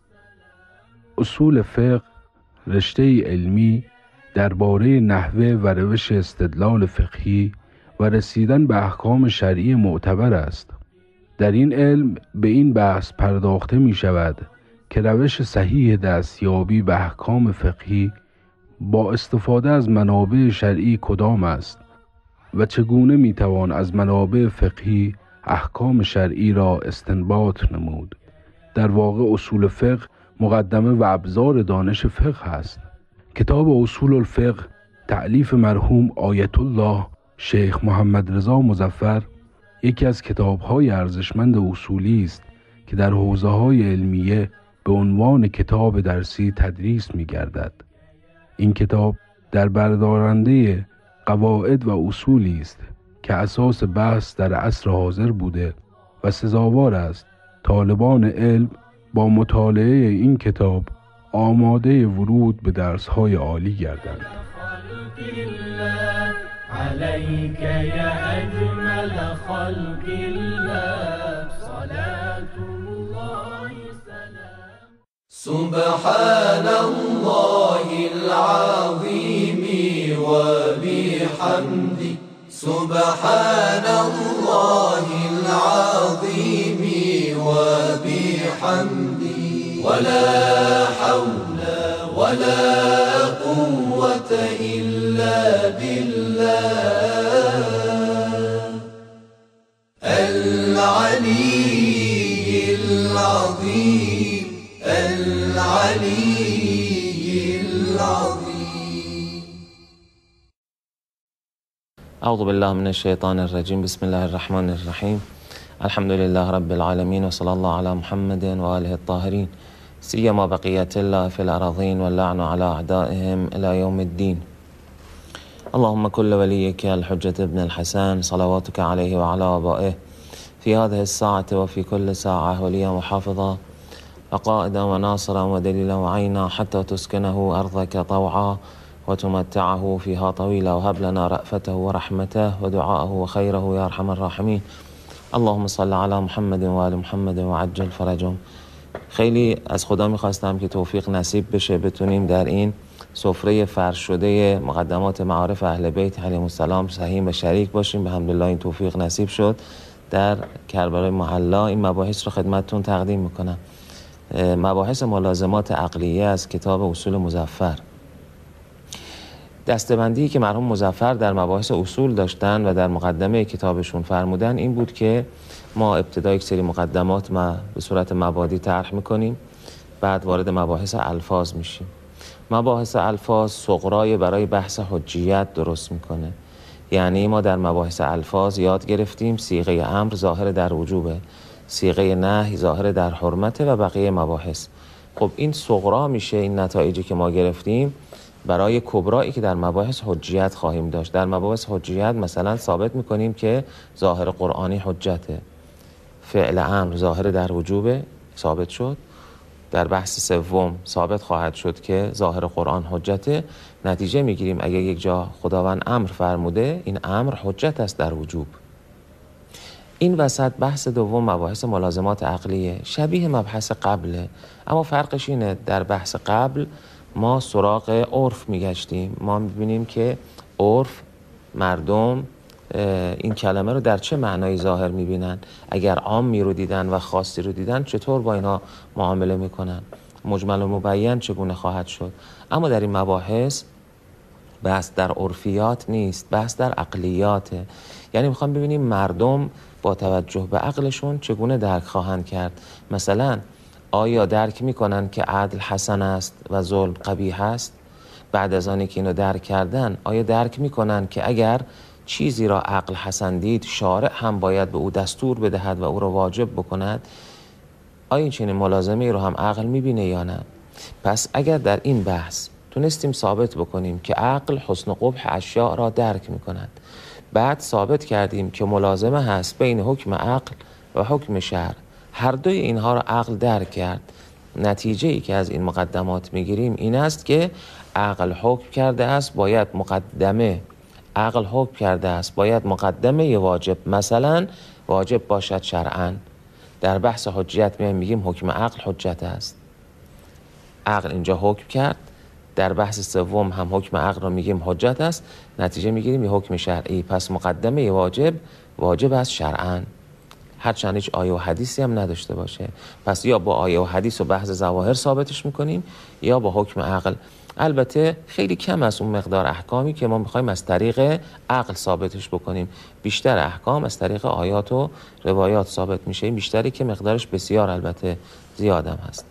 اصول فقه رشته علمی درباره نحوه و روش استدلال فقهی و رسیدن به احکام شرعی معتبر است. در این علم به این بحث پرداخته می شود که روش صحیح دستیابی به احکام فقهی با استفاده از منابع شرعی کدام است و چگونه می توان از منابع فقهی احکام شرعی را استنباط نمود. در واقع اصول فقه مقدمه و ابزار دانش فقه است. کتاب اصول الفقه تألیف مرحوم آیت الله شیخ محمد رضا مظفر یکی از کتاب‌های ارزشمند اصولی است که در حوزه‌های علمیه به عنوان کتاب درسی تدریس می‌گردد. این کتاب در بردارنده قواعد و اصولی است که اساس بحث در عصر حاضر بوده و سزاوار است طالبان علم با مطالعه این کتاب آماده ورود به درس‌های عالی گردند. عليك يا أجمل خلق الله صلاة الله سلام سبحان الله العظيم وبحمده سبحان الله العظيم وبحمده ولا حول ولا قوة إلا بالله العلي العظيم العلي العظيم. أعوذ بالله من الشيطان الرجيم. بسم الله الرحمن الرحيم. الحمد لله رب العالمين وصلى الله على محمد وآله الطاهرين سيما بقية الله في الأراضين واللعن على أعدائهم إلى يوم الدين. اللهم كل وليك الحجة ابن الحسن صلواتك عليه وعلى آبائه في هذه الساعة وفي كل ساعة وليا وحافظا وقائدا وناصرا ودليلا وعينا حتى تسكنه أرضك طوعا وتمتعه فيها طويلا وهب لنا رأفته ورحمته ودعاءه وخيره يا أرحم الراحمين. اللهم صل على محمد و آل محمد و عجل فرجهم. خیلی از خدا میخواستم که توفیق نصیب بشه بتونیم در این سفره فرش شده مقدمات معارف اهل بیت علیهم السلام سهیم و شریک باشیم. الحمدلله این توفیق نصیب شد. در کربلای محلا این مباحث رو خدمتتون تقدیم میکنم. مباحث ملازمات عقلیه از کتاب اصول مظفر. دسته‌بندی که مرحوم مظفر در مباحث اصول داشتن و در مقدمه کتابشون فرمودن این بود که ما ابتدا یک سری مقدمات ما به صورت مبادی طرح میکنیم، بعد وارد مباحث الفاظ میشیم. مباحث الفاظ صغرای برای بحث حجیت درست میکنه. یعنی ما در مباحث الفاظ یاد گرفتیم صیغه امر ظاهر در وجوبه، صیغه نهی ظاهر در حرمته و بقیه مباحث. خب این صغرا میشه این نتایجی که ما گرفتیم برای کبرایی که در مباحث حجیت خواهیم داشت. در مباحث حجیت مثلا ثابت میکنیم که ظاهر قرآنی حجته، فعل امر ظاهر در وجوبه، ثابت شد. در بحث سوم ثابت خواهد شد که ظاهر قرآن حجته. نتیجه میگیریم اگر یک جا خداوند امر فرموده این امر حجت است در وجوب. این وسط بحث دوم مباحث ملازمات عقلیه، شبیه مبحث قبله، اما فرقش اینه در بحث قبل ما سراغ عرف میگشتیم. ما میبینیم که عرف مردم این کلمه رو در چه معنایی ظاهر میبینن، اگر عامی رو دیدن و خاصی رو دیدن چطور با اینها معامله میکنن، مجمل و مبین چگونه خواهد شد. اما در این مباحث بحث در عرفیات نیست، بحث در عقلیاته. یعنی میخوام ببینیم مردم با توجه به عقلشون چگونه درک خواهند کرد. مثلا آیا درک میکنن که عدل حسن است و ظلم قبیح است؟ بعد از آنی که اینو درک کردن آیا درک میکنن که اگر چیزی را عقل حسن دید شارع هم باید به او دستور بدهد و او را واجب بکند؟ آیا این چنین ملازمه رو هم عقل میبینه یا نه؟ پس اگر در این بحث تونستیم ثابت بکنیم که عقل حسن و قبح اشیاء را درک میکند، بعد ثابت کردیم که ملازمه هست بین حکم عقل و حکم شرع، هر دوی اینها را عقل درک کرد، نتیجه ای که از این مقدمات میگیریم این است که عقل حکم کرده است باید مقدمه عقل حکم کرده است باید مقدمه واجب مثلا واجب باشد شرعاً. در بحث حجیت میایم میگیم حکم عقل حجت است. عقل اینجا حکم کرد، در بحث سوم هم حکم عقل را میگیم حجت است، نتیجه میگیریم یه حکم شرعی، پس مقدمه واجب واجب است شرعاً، هرچند هیچ آیه و حدیثی هم نداشته باشه. پس یا با آیه و حدیث و بحث ظواهر ثابتش میکنیم یا با حکم عقل. البته خیلی کم از اون مقدار احکامی که ما میخوایم از طریق عقل ثابتش بکنیم. بیشتر احکام از طریق آیات و روایات ثابت میشه، بیشتری که مقدارش بسیار البته زیادم هست.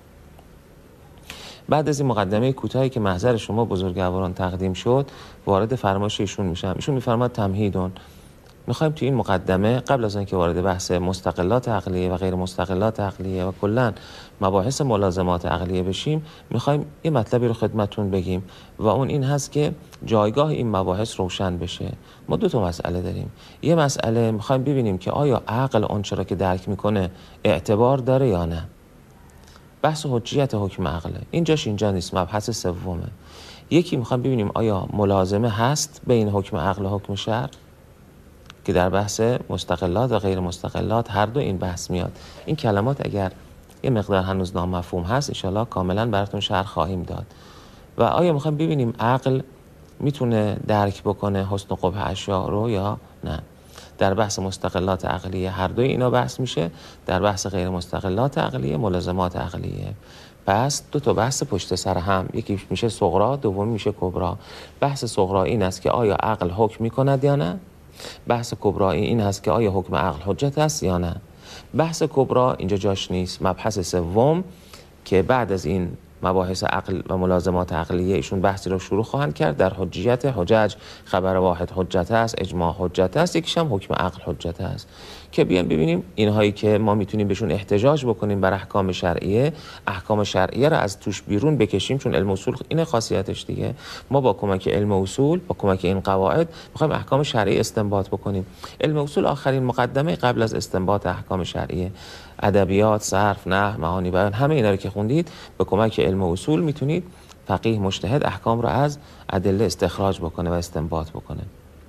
بعد از این مقدمه کوتاهی که محضر شما بزرگواران تقدیم شد وارد فرمایش ایشون میشم. ایشون میفرماد تمهیدون میخوایم توی این مقدمه قبل از اینکه وارد بحث مستقلات عقلیه و غیر مستقلات عقلیه و کلاً مباحث ملازمات عقلیه بشیم، میخوایم یه مطلبی رو خدمتتون بگیم و اون این هست که جایگاه این مباحث روشن بشه. ما دو تا مسئله داریم. یه مسئله میخوایم ببینیم که آیا عقل اون چرا که درک میکنه اعتبار داره یا نه. بحث حجیت حکم عقله، اینجاش اینجا نیست، مبحث سومه. یکی میخوایم ببینیم آیا ملازمه هست بین حکم عقل و حکم شرع، که در بحث مستقلات و غیر مستقلات هر دو این بحث میاد. این کلمات اگر یه مقدار هنوز نامفهوم هست انشالله کاملا براتون شرح خواهیم داد. و آیا میخوایم ببینیم عقل میتونه درک بکنه حسن و قبح اشیاء رو یا نه. در بحث مستقلات عقلیه هر دوی اینا بحث میشه، در بحث غیر مستقلات عقلیه ملازمات عقلیه. پس دو تا بحث پشت سر هم، یکی میشه صغرا، دومی میشه کبرا. بحث صغرا این است که آیا عقل حکم میکند یا نه. بحث کبرا این هست که آیا حکم عقل حجت است یا نه. بحث کبرا اینجا جاش نیست. مبحث سوم که بعد از این مباحث عقل و ملازمات عقلیه ایشون بحثی رو شروع خواهند کرد در حجیت حجج. خبر واحد حجت است، اجماع حجت است، یکیش هم حکم عقل حجت است. که بیان ببینیم اینهایی که ما میتونیم بهشون احتجاج بکنیم بر احکام شرعیه، احکام شرعیه رو از توش بیرون بکشیم، چون علم اصول این خاصیتش دیگه. ما با کمک علم اصول، با کمک این قواعد میخوایم احکام شرعی استنباط بکنیم. علم اصول آخرین مقدمه قبل از استنباط احکام شرعیه. ادبیات، صرف، نحو، معانی بیان، همه اینا رو که خوندید به کمک علم اصول میتونید فقیه مجتهد احکام رو از ادله استخراج بکنه و استنباط بکنه.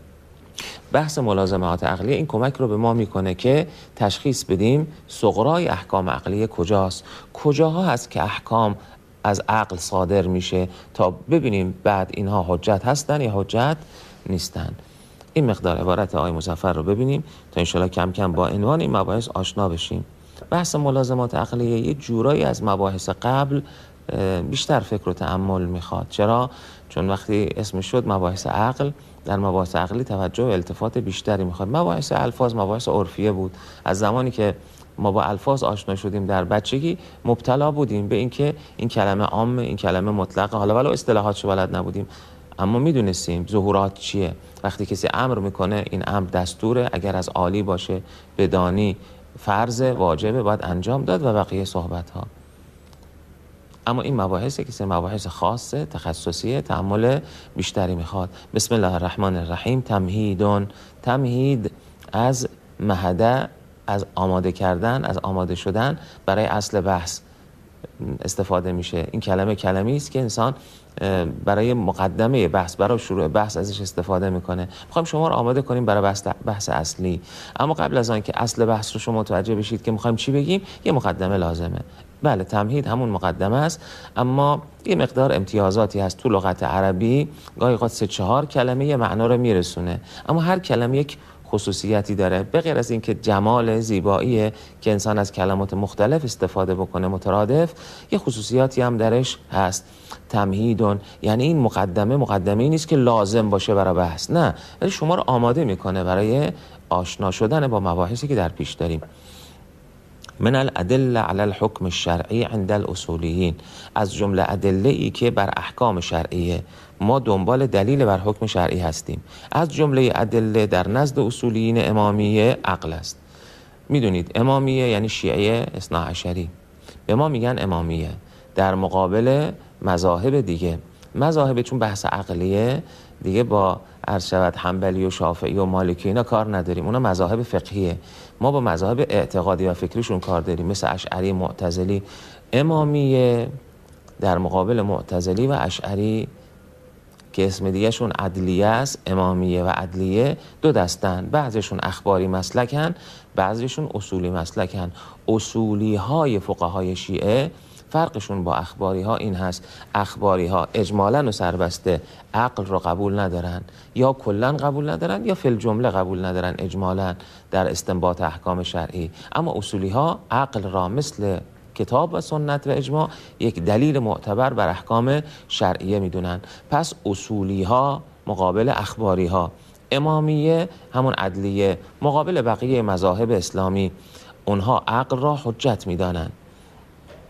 بحث ملازمات عقلیه این کمک رو به ما میکنه که تشخیص بدیم صغرای احکام عقلیه کجاست، کجاها هست که احکام از عقل صادر میشه، تا ببینیم بعد اینها حجت هستن یا حجت نیستن. این مقدار عبارت آقای مظفر رو ببینیم تا انشالله کم کم با عنوان این مباحث آشنا بشیم. بحث ملازمات عقلیه یه جورایی از مباحث قبل بیشتر فکر و تأمل میخواد. چرا؟ چون وقتی اسم شد مباحث عقل، در مباحث عقلی توجه و التفات بیشتری میخواد. مباحث الفاظ مباحث عرفیه بود. از زمانی که ما با الفاظ آشنا شدیم در بچگی مبتلا بودیم به اینکه این کلمه عام، این کلمه مطلقه، حالا ولو اصطلاحاتشو بلد نبودیم اما میدونستیم ظهورات چیه. وقتی کسی امر میکنه این امر دستوره، اگر از عالی باشه بدانی فرض واجبه باید انجام داد و بقیه صحبت ها. اما این مباحثی که سه مباحث خاصه تخصصیه تأمل بیشتری میخواد. بسم الله الرحمن الرحیم. تمهیدون، تمهید از مهده، از آماده کردن، از آماده شدن برای اصل بحث استفاده میشه. این کلمه کلمی است که انسان برای مقدمه بحث، برای شروع بحث ازش استفاده میکنه. میخوایم شما رو آماده کنیم برای بحث, بحث اصلی. اما قبل از آن که اصل بحث رو شما متوجه بشید که میخوایم چی بگیم، یه مقدمه لازمه. بله تمهید همون مقدمه است، اما یه مقدار امتیازاتی هست. تو لغت عربی گاهی اوقات سه چهار کلمه یه معنا رو میرسونه، اما هر کلمه یک خصوصیتی داره. به غیر از اینکه جمال زیباییه که انسان از کلمات مختلف استفاده بکنه مترادف، یه خصوصیاتی هم درش هست. تمهیدون یعنی این مقدمه مقدمه نیست که لازم باشه برای بحث، نه، ولی شما رو آماده میکنه برای آشنا شدن با مباحثی که در پیش داریم. من الادله علی الحکم الشرعی عند الاصولیین، از جمله ادله ای که بر احکام شرعیه ما دنبال دلیل بر حکم شرعی هستیم. از جمله ادله در نزد اصولیین امامیه عقل است. میدونید امامیه یعنی شیعه اثنا عشری، به ما میگن امامیه در مقابل مذاهب دیگه. مذاهب چون بحث عقلیه دیگه با عرض شود حنبلی و شافعی و مالکی اینا کار نداریم، اونا مذاهب فقهیه. ما با مذاهب اعتقادی و فکریشون کار داریم، مثل اشعری، معتزلی. امامیه در مقابل معتزلی و اشعری که اسم دیگه شون عدلیه است. امامیه و عدلیه دو دستن، بعضیشون اخباری مسلکن، بعضیشون اصولی مسلکن. اصولی های فقهای شیعه فرقشون با اخباری ها این هست: اخباری ها اجمالاً و سربسته عقل رو قبول ندارن، یا کلاً قبول ندارن یا فی الجمله قبول ندارن اجمالاً در استنباط احکام شرعی. اما اصولی ها عقل را مثل کتاب و سنت و اجماع یک دلیل معتبر بر احکام شرعیه میدونن. پس اصولی ها مقابل اخباری ها، امامیه همون عدلیه مقابل بقیه مذاهب اسلامی، اونها عقل را حجت میدانن.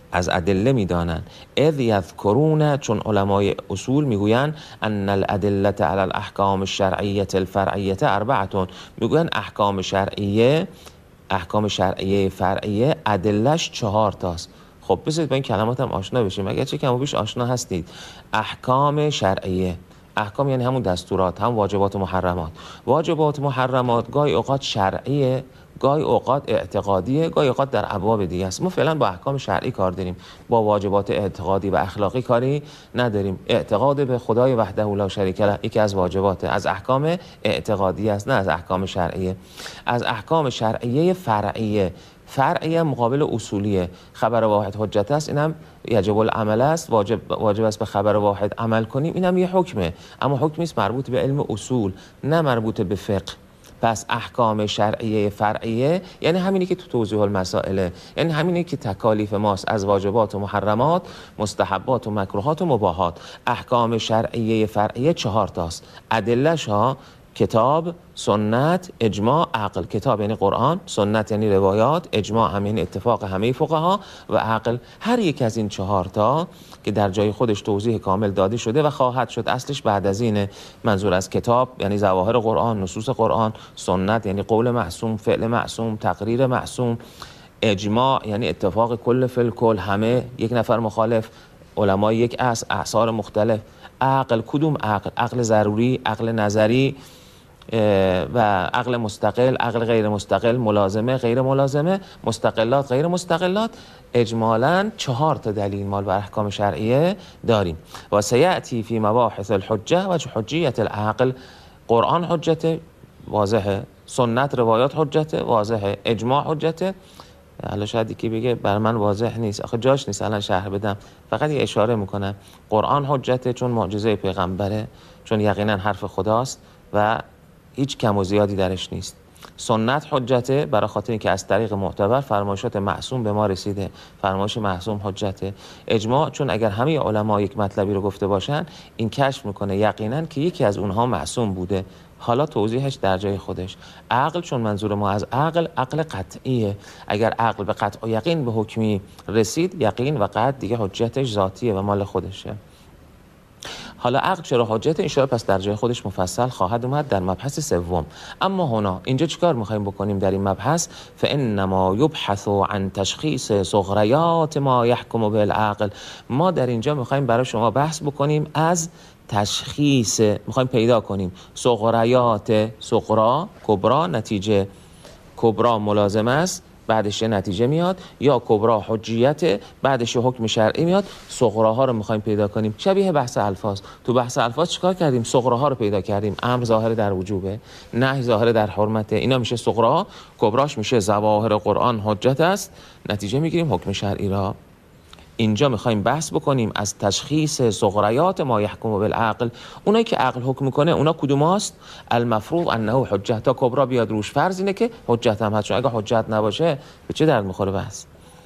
از ادله میدانند. اذ یذکرون، چون علمای اصول میگویند ان الادله علی الاحکام الشرعیه الفرعیه اربعه، میگویند احکام شرعیه احکام شرعیه فرعیه ادلهش چهار تاست. خب بذارید با این کلمات هم آشنا بشیم، اگر چه کم و بیش آشنا هستید. احکام شرعیه، احکام یعنی همون دستورات، هم واجبات و محرمات. واجبات و محرمات گاهی اوقات شرعیه، گاهی اوقات اعتقادیه، گاهی اوقات در ابواب دیگه است. ما فعلا با احکام شرعی کار داریم، با واجبات اعتقادی و اخلاقی کاری نداریم. اعتقاد به خدای وحده لا شریک له یکی از واجباته، از احکام اعتقادی است، نه از احکام شرعیه. از احکام شرعیه فرعیه، فرعیه مقابل اصولیه. خبر واحد حجت است، اینم یجب العمل است، واجب واجب است به خبر واحد عمل کنیم، اینم یه حکمه، اما حکمی است مربوط به علم اصول، نه مربوط به فقه. پس احکام شرعیه فرعیه یعنی همینی که تو توضیح المسائله، یعنی همینی که تکالیف ماست از واجبات و محرمات، مستحبات و مکروهات و مباحات. احکام شرعیه فرعیه چهار تاست. ادله‌ش ها کتاب، سنت، اجماع، عقل. کتاب یعنی قرآن، سنت یعنی روایات، اجماع هم یعنی اتفاق همه فقها، و عقل. هر یک از این چهار تا که در جای خودش توضیح کامل داده شده و خواهد شد، اصلش بعد از اینه. منظور از کتاب یعنی ظواهر قرآن، نصوص قرآن. سنت یعنی قول معصوم، فعل معصوم، تقریر معصوم. اجماع یعنی اتفاق کل فی الکل، همه، یک نفر مخالف، علمای یک اصل، اعصار مختلف. عقل، کدوم عقل؟ عقل ضروری، عقل نظری و عقل مستقل، عقل غیر مستقل، ملازمه، غیر ملازمه، مستقلات، غیر مستقلات. اجمالاً چهار تا دلیل مال بر احکام شرعیه داریم. و سیأتی فی مباحث الحجه و حجیت العقل. قرآن حجته، واضحه. سنت روایات حجته، واضحه. اجماع حجته. حالا شاید یکی بگه بر من واضح نیست، آخه جاش نیست الان شرح بدم، فقط یه اشاره میکنم. قرآن حجته چون معجزه پیغمبره، چون یقینا حرف خداست و هیچ کم و زیادی درش نیست. سنت حجته برای خاطر اینکه از طریق معتبر فرمایشات معصوم به ما رسیده، فرمایش معصوم حجته. اجماع چون اگر همه علما یک مطلبی رو گفته باشن، این کشف میکنه یقینا که یکی از اونها معصوم بوده، حالا توضیحش در جای خودش. عقل چون منظور ما از عقل عقل قطعیه، اگر عقل به قطع و یقین به حکمی رسید، یقین و قطع دیگه حجتش ذاتیه و مال خودشه. حالا عقل چرا حجت؟ انشاء پس در جای خودش مفصل خواهد اومد در مبحث سوم. اما هنا اینجا چیکار میخوایم بکنیم در این مبحث؟ فانما یبحث عن تشخیص صغریات ما یحکم بالعقل. ما در اینجا میخوایم برای شما بحث بکنیم از تشخیص، میخوایم پیدا کنیم صغریات، صغرا کبرا نتیجه، کبرا ملازمه است بعدش نتیجه میاد، یا کبرا حجیت بعدش حکم شرعی میاد. صغراها رو میخوایم پیدا کنیم، شبیه بحث الفاظ. تو بحث الفاظ چیکار کردیم؟ صغراها رو پیدا کردیم. امر ظاهر در وجوبه، نهی ظاهر در حرمته، اینا میشه صغرا. کبراش میشه ظواهر قرآن حجت است، نتیجه میگیریم حکم شرعی را. اینجا میخوایم بحث بکنیم از تشخیص صغریات ما یحکم بالعقل. اونایی که عقل حکم میکنه اونا کدوم هست؟ المفروض انه حجت. تا کبرا بیاد روش فرض اینه که حجت هم هست، چون اگه حجت نباشه به چه درد میخوره بحث؟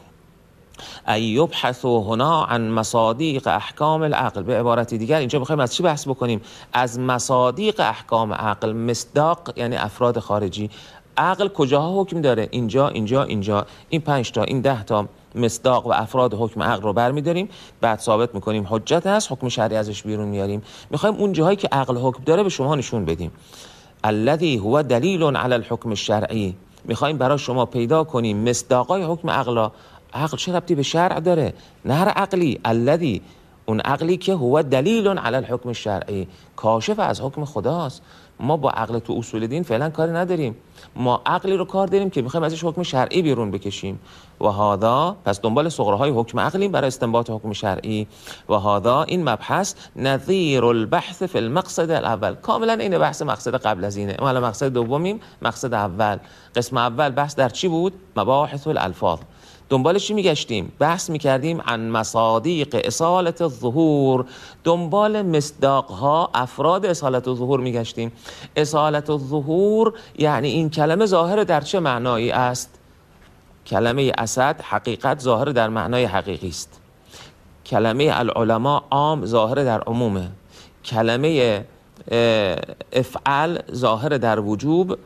ای یبحث هنا عن مصادیق احکام العقل. به عبارت دیگر اینجا میخوایم از چی بحث بکنیم؟ از مصادیق احکام عقل. مصداق یعنی افراد خارجی. عقل کجاها حکم داره؟ اینجا، اینجا، اینجا. این پنج تا، این ده تا مصداق و افراد حکم عقل رو برمی‌داریم، بعد ثابت می‌کنیم حجت هست، حکم شرعی ازش بیرون میاریم. می‌خوایم اون جاهایی که عقل حکم داره به شما نشون بدیم. الذی هو دلیل علی الحکم الشرعی. می‌خوایم برای شما پیدا کنیم مصداقای حکم عقل. عقل چه ربطی به شرع داره؟ نه هر عقلی، الذی، اون عقلی که هو دلیل علی الحکم الشرعی، کاشف از حکم خداست. ما با عقل تو اصول دین فعلا کاری نداریم، ما عقلی رو کار داریم که میخوایم ازش حکم شرعی بیرون بکشیم. و هذا، پس دنبال صغراهای حکم عقلی برای استنباط حکم شرعی. و هذا، این مبحث نظیر البحث فی المقصد الاول. کاملا این بحث مقصد قبل از اینه. ما الان مقصد دومیم، مقصد اول. قسم اول بحث در چی بود؟ مباحث الالفاظ. دنبالش چی میگشتیم؟ بحث میکردیم عن مصادیق اصالت الظهور. دنبال مصداقها، افراد اصالت الظهور میگشتیم. اصالت الظهور یعنی این کلمه ظاهر در چه معنایی است؟ کلمه اسد حقیقت ظاهر در معنای حقیقی است. کلمه العلماء عام ظاهر در عمومه. کلمه افعل ظاهر در وجوب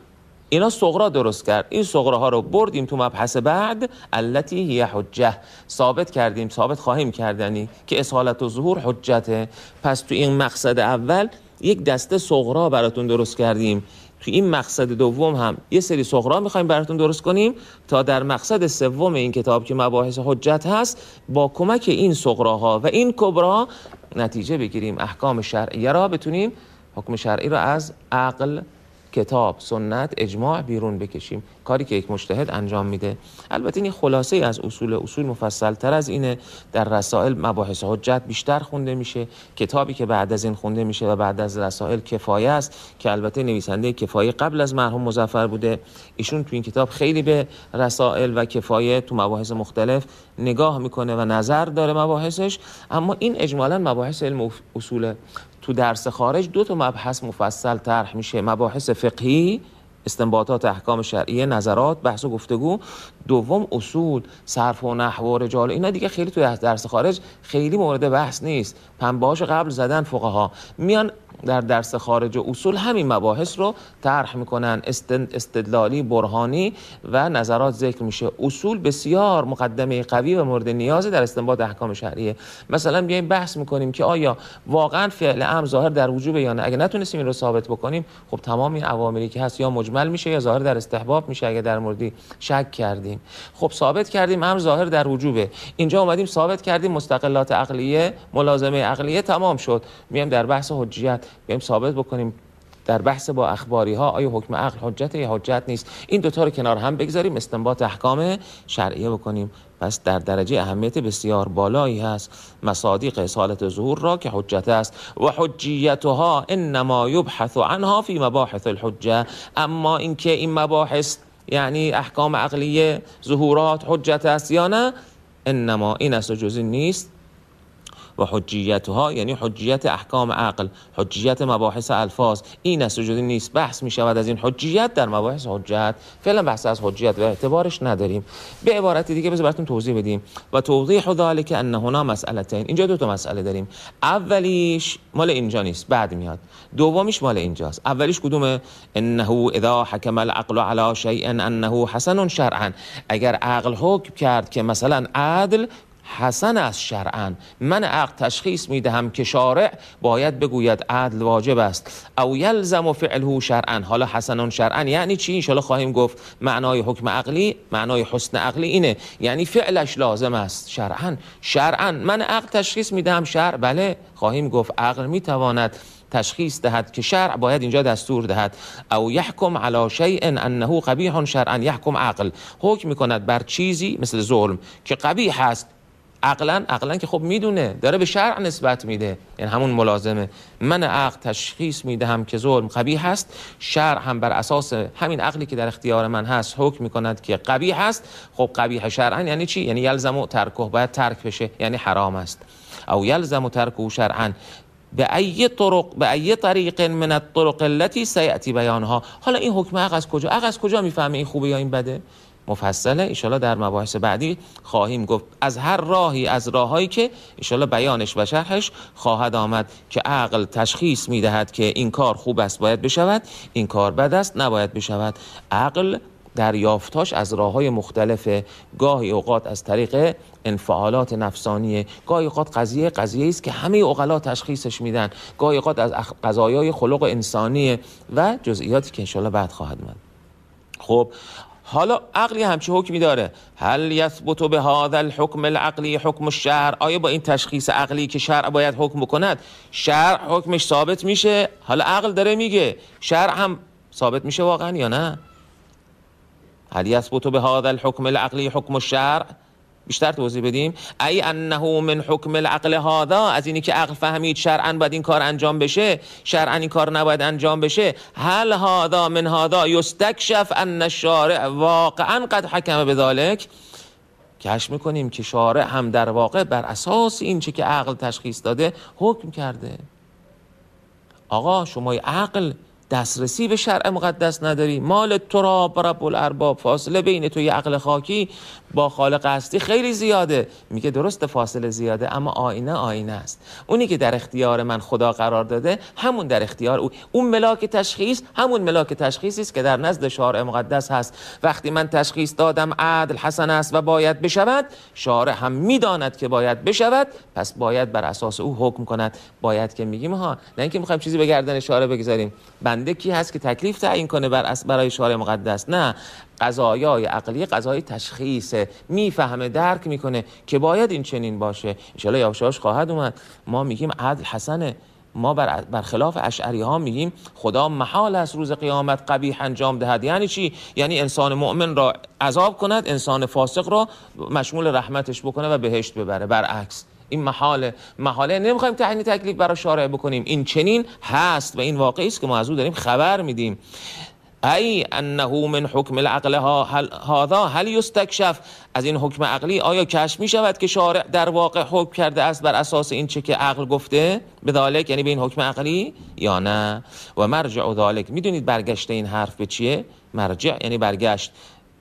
اینا صغرا درست کرد. این صغراها رو بردیم تو مبحث بعد، التی هی حجه، ثابت کردیم، ثابت خواهیم کردنی که اصالت و ظهور حجته. پس تو این مقصد اول یک دسته صغرا براتون درست کردیم، تو این مقصد دوم هم یه سری صغرا میخوایم براتون درست کنیم تا در مقصد سوم این کتاب که مباحث حجت هست با کمک این صغراها و این کبرا نتیجه بگیریم، احکام شرعیه را بتونیم، حکم شرعی را از عقل، کتاب، سنت، اجماع بیرون بکشیم، کاری که یک مجتهد انجام میده. البته این خلاصه از اصول اصول مفصل تر از اینه، در رسائل مباحث حجت بیشتر خونده میشه، کتابی که بعد از این خونده میشه و بعد از رسائل کفایه است که البته نویسنده کفایه قبل از مرحوم مظفر بوده، ایشون تو این کتاب خیلی به رسائل و کفایه تو مباحث مختلف نگاه میکنه و نظر داره مباحثش. اما این اجمالاً مباحث علم اصوله. تو درس خارج دو تا مبحث مفصل طرح میشه، مباحث فقهی، استنباطات احکام شرعیه، نظرات، بحث و گفتگو، دوم اصول، صرف و نحو و رجال. اینا دیگه خیلی تو درس خارج خیلی مورد بحث نیست، پنبه‌هاش قبل زدن فقها، میان در درس خارج و اصول همین مباحث رو طرح میکنن، استدلالی، برهانی و نظرات ذکر میشه. اصول بسیار مقدمه قوی و مورد نیاز در استنباط احکام شرعیه. مثلا بیایم بحث میکنیم که آیا واقعا فعل امر ظاهر در وجوب یا نه، اگه نتونستیم این رو ثابت بکنیم خب تمام این عواملی که هست یا مجمل میشه یا ظاهر در استحباب میشه. اگه در موردی شک کردیم، خب ثابت کردیم امر ظاهر در وجوبه، اینجا اومدیم ثابت کردیم مستقلات عقلیه، ملازمه عقلیه، تمام شد. میایم در بحث حجیت بیایم ثابت بکنیم در بحث با اخباری ها آیا حکم عقل حجت یا حجت نیست. این دوتا رو کنار هم بگذاریم، استنباط احکام شرعیه بکنیم. پس در درجه اهمیت بسیار بالایی هست مصادیق اصالت ظهور را که حجت است و حجیتها انما یبحث عنها فی مباحث الحجه. اما اینکه این مباحث یعنی احکام عقلیه ظهورات حجت است یا نه، انما این است و جزئی نیست. و حجیتها یعنی حجیت احکام عقل، حجیت مباحث الفاظ، این است و جزئی نیست. بحث می شود از این حجیت در مباحث حجت. فعلا بحث از حجیت و اعتبارش نداریم. به عبارت دیگه بذار براتون توضیح بدیم. و توضیح ذلك ان هنا مسئلتين، اینجا دو تا مسئله داریم. اولیش مال اینجا نیست، بعد میاد. دومیش مال اینجاست. اولیش کدومه؟ انه اذا حکم العقل على شیء انه حسن شرعا، اگر عقل حکم کرد که مثلا عدل حسن است شرعا، من عقل تشخیص میدهم که شارع باید بگوید عدل واجب است. او یلزم فعله شرعا، حالا حسن شرعا یعنی چی؟ انشاءالله خواهیم گفت. معنای حکم عقلی، معنای حسن عقلی اینه، یعنی فعلش لازم است شرعا. شرعا من عقل تشخیص میدهم شرع، بله خواهیم گفت عقل میتواند تشخیص دهد که شرع باید اینجا دستور دهد. او یحکم علی شیء انه قبیح شرعا، یحکم عقل حکم میکند بر چیزی مثل ظلم که قبیح است عقلا، عقلا که خب میدونه داره به شرع نسبت میده، یعنی همون ملازمه. من عقل تشخیص میدهم که ظلم قبیح است، شرع هم بر اساس همین عقلی که در اختیار من هست حکم میکند که قبیح است. خب قبیح شرعا یعنی چی؟ یعنی یلزم ترکه، باید ترک بشه، یعنی حرام است. او یلزم ترکه شرعا به ای طرق به ای طریق من الطرق التي سیأتی بیانها. حالا این حکم عقل از کجا؟ عقل از کجا میفهمه این خوبه یا این بده؟ مفصله انشالله در مباحث بعدی خواهیم گفت. از هر راهی از راهایی که انشالله بیانش و شرحش خواهد آمد که عقل تشخیص میدهد که این کار خوب است باید بشود، این کار بد است نباید بشود. عقل دریافتاش از راههای مختلفه، گاهی اوقات از طریق انفعالات نفسانیه، گاهی اوقات قضیه قضیه است که همه عقلا تشخیصش میدن، گاهی اوقات از قضایای خلق انسانیه و جزئیاتی که انشالله بعد خواهد آمد. خب حالا عقلی همچه حکمی داره. هل یثبت به هذا الحکم العقلی حکم الشرع، آیا با این تشخیص عقلی که شرع باید حکم بکند شرع حکمش ثابت میشه؟ حالا عقل داره میگه شرع هم ثابت میشه واقعا یا نه؟ هل یثبت به هذا الحکم العقلی حکم الشرع، بیشتر توضیح بدیم. ای انه من حکم العقل هذا، از اینی که عقل فهمید شرعا باید این کار انجام بشه، شرعا این کار نباید انجام بشه. هل هذا من هذا یستکشف ان الشارع واقعا قد حکم بذلک، کشف میکنیم که شارع هم در واقع بر اساس این چی که عقل تشخیص داده حکم کرده. آقا شما عقل دسترسی به شرع مقدس نداری، مال تراب رب الارباب، فاصله بین تو یه عقل خاکی با خالق هستی خیلی زیاده. میگه درست فاصله زیاده، اما آینه آینه است. اونی که در اختیار من خدا قرار داده همون در اختیار او. اون ملاک تشخیص همون ملاک تشخیصی است که در نزد شارع مقدس هست. وقتی من تشخیص دادم عدل حسن است و باید بشود، شارع هم میداند که باید بشود، پس باید بر اساس او حکم کند. باید که میگیم ها، نه اینکه میخوایم چیزی به گردن شارع بگذاریم. بنده کی هست که تکلیف تعیین کنه بر برای شارع مقدس؟ نه، قضایای عقلی قضای تشخیصه، میفهمه درک میکنه که باید این چنین باشه. ان شاء الله یواشاش خواهد اومد. ما میگیم عدل حسنه، ما بر برخلاف اشعری ها میگیم خدا محال است روز قیامت قبیح انجام دهد. یعنی چی؟ یعنی انسان مؤمن را عذاب کند، انسان فاسق را مشمول رحمتش بکنه و بهشت ببره. برعکس این محاله. محاله نمیخوایم تعیین تکلیف برای شارع بکنیم، این چنین هست و این واقعی است که ما از او داریم خبر میدیم. ای انه من حکم العقل هذا هل یستکشف، از این حکم عقلی آیا کشف می شود که شارع در واقع حکم کرده است بر اساس این چه که عقل گفته بذالک، یعنی به این حکم عقلی، یا نه؟ و مرجع ذالک، میدونید برگشت این حرف به چیه؟ مرجع یعنی برگشت،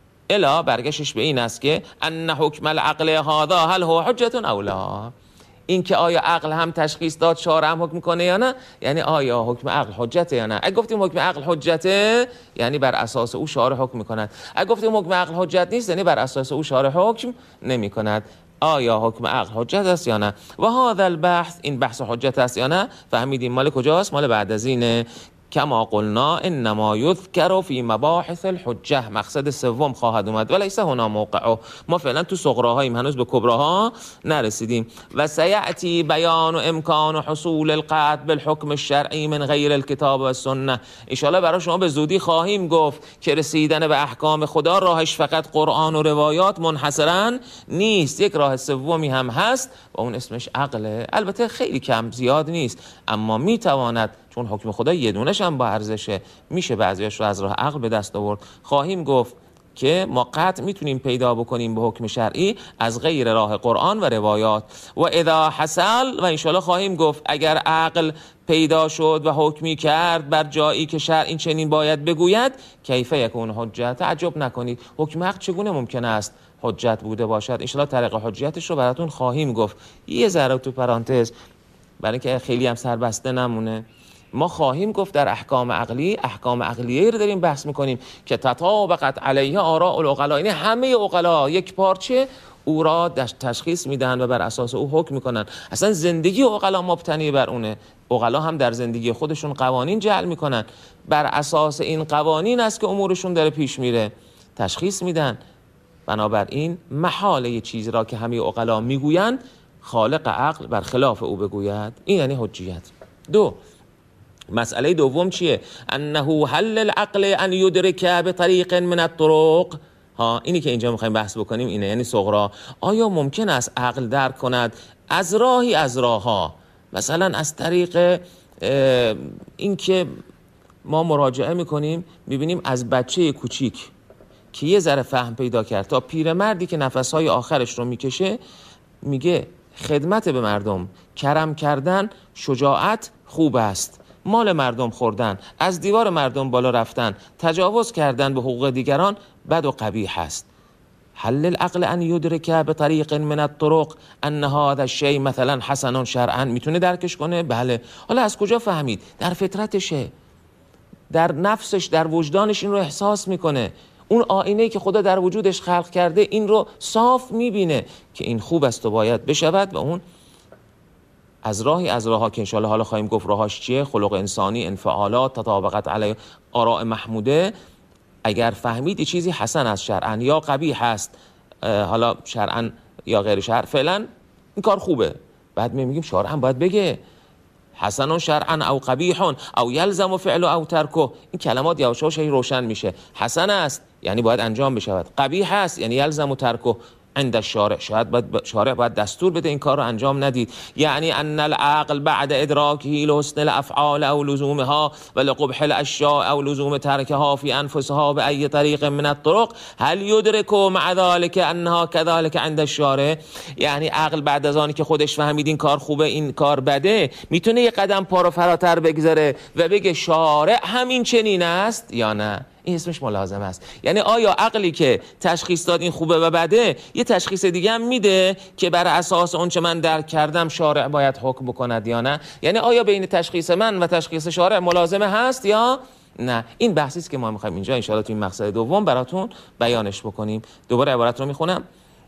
الا برگشتش به این است که ان حکم العقل هذا هل هو حجت او لا، این که آیا عقل هم تشخیص داد شارع هم حکم کنه یا نه، یعنی آیا حکم عقل حجته یا نه. اگه گفتیم حکم عقل حجته یعنی بر اساس او شارع حکم میکند، اگه گفتیم حکم عقل حجت نیست یعنی بر اساس او شارع حکم نمیکند. آیا حکم عقل حجت است یا نه؟ و هذا البحث، این بحث حجت است یا نه، فهمیدیم مال کجاست؟ مال بعد از اینه. کما قلنا انما یذکر فی مباحث الحجه، مقصد سوم خواهد اومد ولیس هنا موقعه. ما فعلا تو صغراهاییم، هنوز به کبراها نرسیدیم. و سیأتی بیان و امکان و حصول القطع بالحکم الشرعی من غیر الکتاب و السنه. ان شاء الله برای شما به زودی خواهیم گفت که رسیدن به احکام خدا راهش فقط قرآن و روایات منحصرا نیست، یک راه سومی هم هست و اون اسمش عقله. البته خیلی کم زیاد نیست، اما میتواند، چون حکم خدا یه دونش هم با ارزشه، میشه بعضیش رو از راه عقل به دست آورد. خواهیم گفت که ما قطع میتونیم پیدا بکنیم به حکم شرعی از غیر راه قرآن و روایات. و اذا حصل، و انشالله خواهیم گفت اگر عقل پیدا شد و حکمی کرد بر جایی که شرع این چنین باید بگوید، کیف یکون حجت، تعجب نکنید حکم عقل چگونه ممکن است حجت بوده باشد. انشالله طریق حجتش رو براتون خواهیم گفت. یه ذره تو پرانتز برای اینکه خیلی هم سربسته نمونه، ما خواهیم گفت در احکام عقلی، احکام عقلیه رو داریم بحث میکنیم که تطابقت علیه آراء العقلاء، یعنی همه عقلا یک پارچه او را تشخیص میدن و بر اساس او حکم میکنن. اصلا زندگی عقلا مبتنی بر اونه. عقلا هم در زندگی خودشون قوانین جعل میکنن، بر اساس این قوانین است که امورشون داره پیش میره، تشخیص میدن. بنابراین محاله یه چیزی را که همه عقلا میگویند خالق عقل بر خلاف او بگوید، این یعنی حجیت. دو، مسئله دوم چیه؟ انه حل العقل ان یدرک بطریق من الطرق. ها، اینی که اینجا میخوایم بحث بکنیم اینه، یعنی صغرا. آیا ممکن است عقل درک کند از راهی از راهها، مثلا از طریق این که ما مراجعه میکنیم میبینیم از بچه کوچیک که یه ذره فهم پیدا کرد تا پیرمردی که نفسهای آخرش رو میکشه، میگه خدمت به مردم، کرم کردن، شجاعت خوب است، مال مردم خوردن، از دیوار مردم بالا رفتن، تجاوز کردن به حقوق دیگران بد و قبیح است. حل العقل ان یدرک بطریق من الطرق ان هذا الشیء مثلا حسن شرعا، میتونه درکش کنه؟ بله. حالا از کجا فهمید؟ در فطرتشه، در نفسش، در وجدانش این رو احساس میکنه. اون آینه‌ای که خدا در وجودش خلق کرده این رو صاف میبینه که این خوب است و باید بشود، و اون از راهی از راهها که انشاءالله حالا خواهیم گفت راهاش چیه، خلق انسانی، انفعالات، تطابقت علیه آراء محموده، اگر فهمیدی چیزی حسن است شرعا یا قبیح است، حالا شرعا یا غیر شرع، فعلا این کار خوبه، بعد میگیم شرعا باید بگه حسن شرعا او قبیح او یلزم فعل او ترکه. این کلمات یواشاش روشن میشه. حسن است یعنی باید انجام بشود، قبیح است یعنی یلزم ترکه، عند الشارع، شاید باید شارع باید دستور بده این کار رو انجام ندید. یعنی ان العقل بعد ادراکه لحسن الافعال او لزومها و لقبح الاشیاء او لزوم ترکها فی انفسها بأي طریق من الطرق هل یدرک مع ذلك انها كذلك عند الشارع. یعنی عقل بعد از آنی که خودش فهمید این کار خوبه این کار بده، میتونه یه قدم پا رو فراتر بگذاره و بگه شارع همین چنین است یا نه. این اسمش ملازمه است. یعنی آیا عقلی که تشخیص داد این خوبه و بده یه تشخیص دیگه هم میده که بر اساس اون چه من درک کردم شارع باید حکم بکند یا نه؟ یعنی آیا بین تشخیص من و تشخیص شارع ملازمه هست یا نه؟ این بحثی است که ما میخوایم اینجا ان شاء الله تو این مقصد دوم براتون بیانش بکنیم. دوباره عبارت رو میخونم.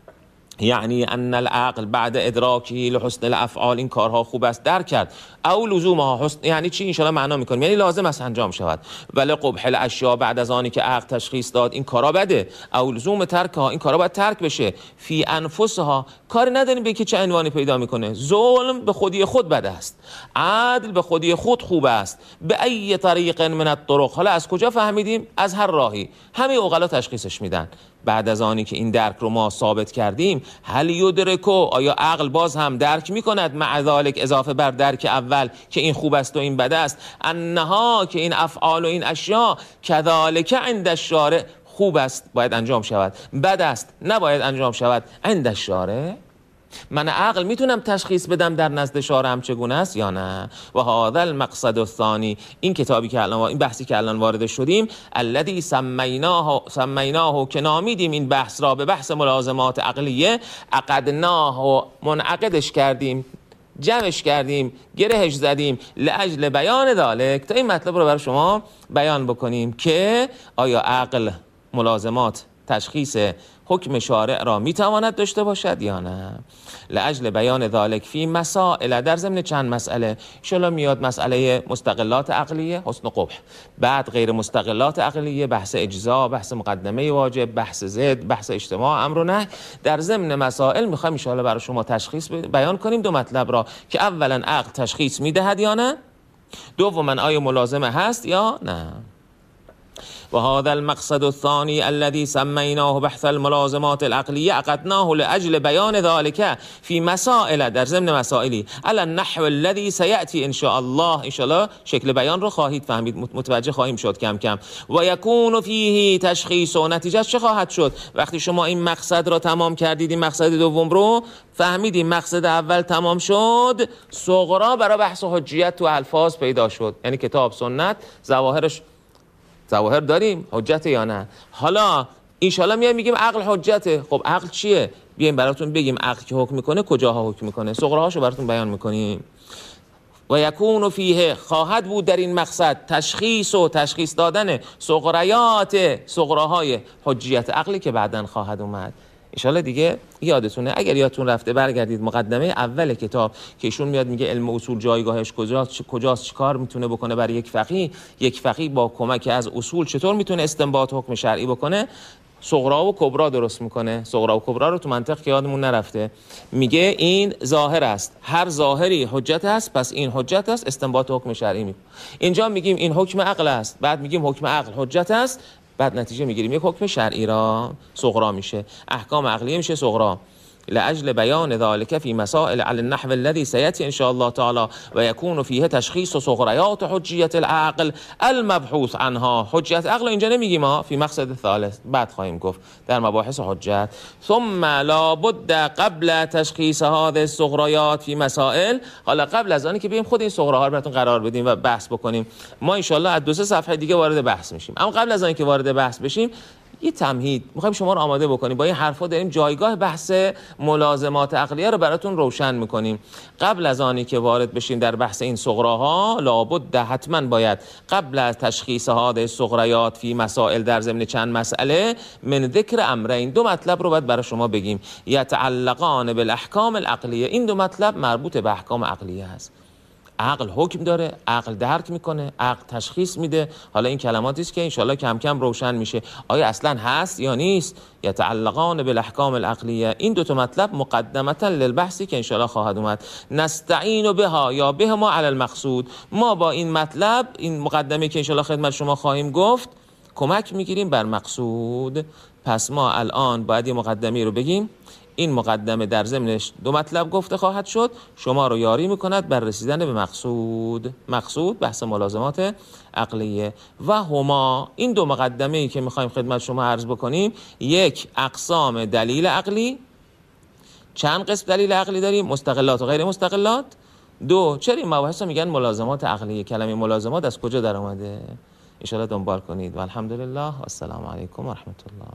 یعنی ان العقل بعد ادراکی لحسن الافعال، این کارها خوب است درک کرد، او لزومها حسن، یعنی چی ان شاء الله معنا میکنیم، یعنی لازم است انجام شود. ولی قبح الاشیاء، بعد از آنی که عقل تشخیص داد این کارا بده، او لزوم ترکها، این کارا باید ترک بشه، فی انفسها، کاری نداریم به که چه عنوانی پیدا میکنه. ظلم به خودی خود بد است، عدل به خودی خود خوب است، به ای طریق من الطرق. حالا از کجا فهمیدیم؟ از هر راهی. همه عقلا تشخیصش میدن. بعد از آنی که این درک رو ما ثابت کردیم، هل یدرکو، آیا عقل باز هم درک میکند مع ذالک، اضافه بر درک اول که این خوب است و این بد است، انها، که این افعال و این اشیاء کذالک عند الشارع، خوب است باید انجام شود، بد است نباید انجام شود عند الشارع. من عقل میتونم تشخیص بدم در نزد شارع هم چگونه است یا نه؟ و هذا المقصد الثانی، این کتابی که الان، این بحثی که الان وارد شدیم، الذی سمیناه سمیناه، که نامیدیم این بحث را به بحث ملازمات عقلیه، عقدناه، و منعقدش کردیم، جمعش کردیم، گرهش زدیم، لاجل بیان ذالک، تا این مطلب رو برای شما بیان بکنیم که آیا عقل ملازمات تشخیص حکم شارع را میتواند داشته باشد یا نه. لاجل بیان ذالک فی مسائل، در ضمن چند مسئله ان میاد مسئله مستقلات عقلیه، حسن و قبح، بعد غیر مستقلات عقلیه، بحث اجزا، بحث مقدمه واجب، بحث ضد، بحث اجتماع، امر و نهی. در ضمن مسائل میخوایم ان شاء الله برای شما تشخیص بیان کنیم دو مطلب را که اولا عقل تشخیص میدهد یا نه، دوما آیا ملازمه هست یا نه. و هذا المقصد الثاني الذي سميناه بحث الملازمات العقلية عقدناه لأجل بيان ذلك في مسائل، در ضمن مسائلی، على النحو الذي سيأتي ان شاء الله، ان شاء الله شکل بیان رو خواهید فهمید، متوجه خواهیم شد کم کم. و یکون فیه تشخیص، و نتیجه چه خواهد شد وقتی شما این مقصد را تمام کردید، این مقصد دوم رو فهمیدیم، مقصد اول تمام شد، صغرا برای بحث حجیت تو الفاظ پیدا شد. یعنی کتاب سنت ظواهرش، ظواهر داریم، حجت یا نه. حالا انشالله میایم میگیم عقل حجته. خب عقل چیه؟ بیایم براتون بگیم عقل که حکم میکنه کجاها حکم میکنه، صغراهاشو براتون بیان میکنیم. و یکون فیه، خواهد بود در این مقصد، تشخیص و تشخیص دادن صغریات، صغراهای حجیت عقلی که بعداً خواهد اومد. انشالله دیگه یادتونه، اگر یادتون رفته برگردید مقدمه اول کتاب که ایشون میاد میگه علم اصول جایگاهش کجاست، کجاست، چیکار میتونه بکنه برای یک فقیه، یک فقیه با کمک از اصول چطور میتونه استنباط حکم شرعی بکنه. صغرا و کبرا درست میکنه. صغرا و کبرا رو تو منطق که یادمون نرفته، میگه این ظاهر است، هر ظاهری حجت است، پس این حجت است، استنباط حکم شرعی میکنه. اینجا میگیم این حکم عقل است، بعد میگیم حکم عقل حجت است، بعد نتیجه میگیریم یک حکم شرعی را صغرا میشه، احکام عقلیه میشه صغرا. لاجل بیان ذلك في مسائل على النحو الذي سياتي ان شاء الله تعالى و يكون فيه تشخيص صغريات حجيه العقل المبحوث عنها. حجت عقل اینجا نمیگیم ها، فی مقصد ثالث بعد خواهیم گفت در مباحث حجت. ثم لا بد قبل تشخيص هذه الصغريات في مسائل، حالا قبل از آنی که بیم خود این صغراها رو براتون قرار بدیم و بحث بکنیم، ما ان شاء الله از دو سه صفحه دیگه وارد بحث میشیم. اما قبل از آنی که وارد بحث بشیم یه تمهید میخوایم شما رو آماده بکنیم. با این حرفا داریم جایگاه بحث ملازمات عقلیه رو براتون روشن میکنیم. قبل از آنی که وارد بشیم در بحث این صغراها، لابد حتما باید قبل از تشخیص هذه الصغریات فی مسائل، در ضمن چند مسئله، من ذکر امرین، دو مطلب رو باید برای شما بگیم، یتعلقان بالاحکام العقلیه. این دو مطلب مربوط به احکام عقلیه هست. عقل حکم داره، عقل درک میکنه، عقل تشخیص میده. حالا این کلماتی است که انشالله کم کم روشن میشه آیا اصلا هست یا نیست. یتعلقان بالاحکام العقلیه، این دو تا مطلب مقدمتا للبحثی که انشالله خواهد اومد. نستعین بها یا بهما علی المقصود، ما با این مطلب، این مقدمه که انشالله خدمت شما خواهیم گفت، کمک میگیریم بر مقصود. پس ما الان باید یه مقدمه رو بگیم، این مقدمه در ضمنش دو مطلب گفته خواهد شد، شما رو یاری میکند بر رسیدن به مقصود. مقصود بحث ملازمات عقلیه. و هما، این دو مقدمه ای که میخوایم خدمت شما عرض بکنیم، یک اقسام دلیل عقلی، چند قسم دلیل عقلی داریم، مستقلات و غیر مستقلات. دو، چرا این مباحث رو میگن ملازمات عقلیه؟ کلمه ملازمات از کجا در اومده؟ ان شاء الله دنبال کنید. و الحمدلله و السلام علیکم و رحمت الله.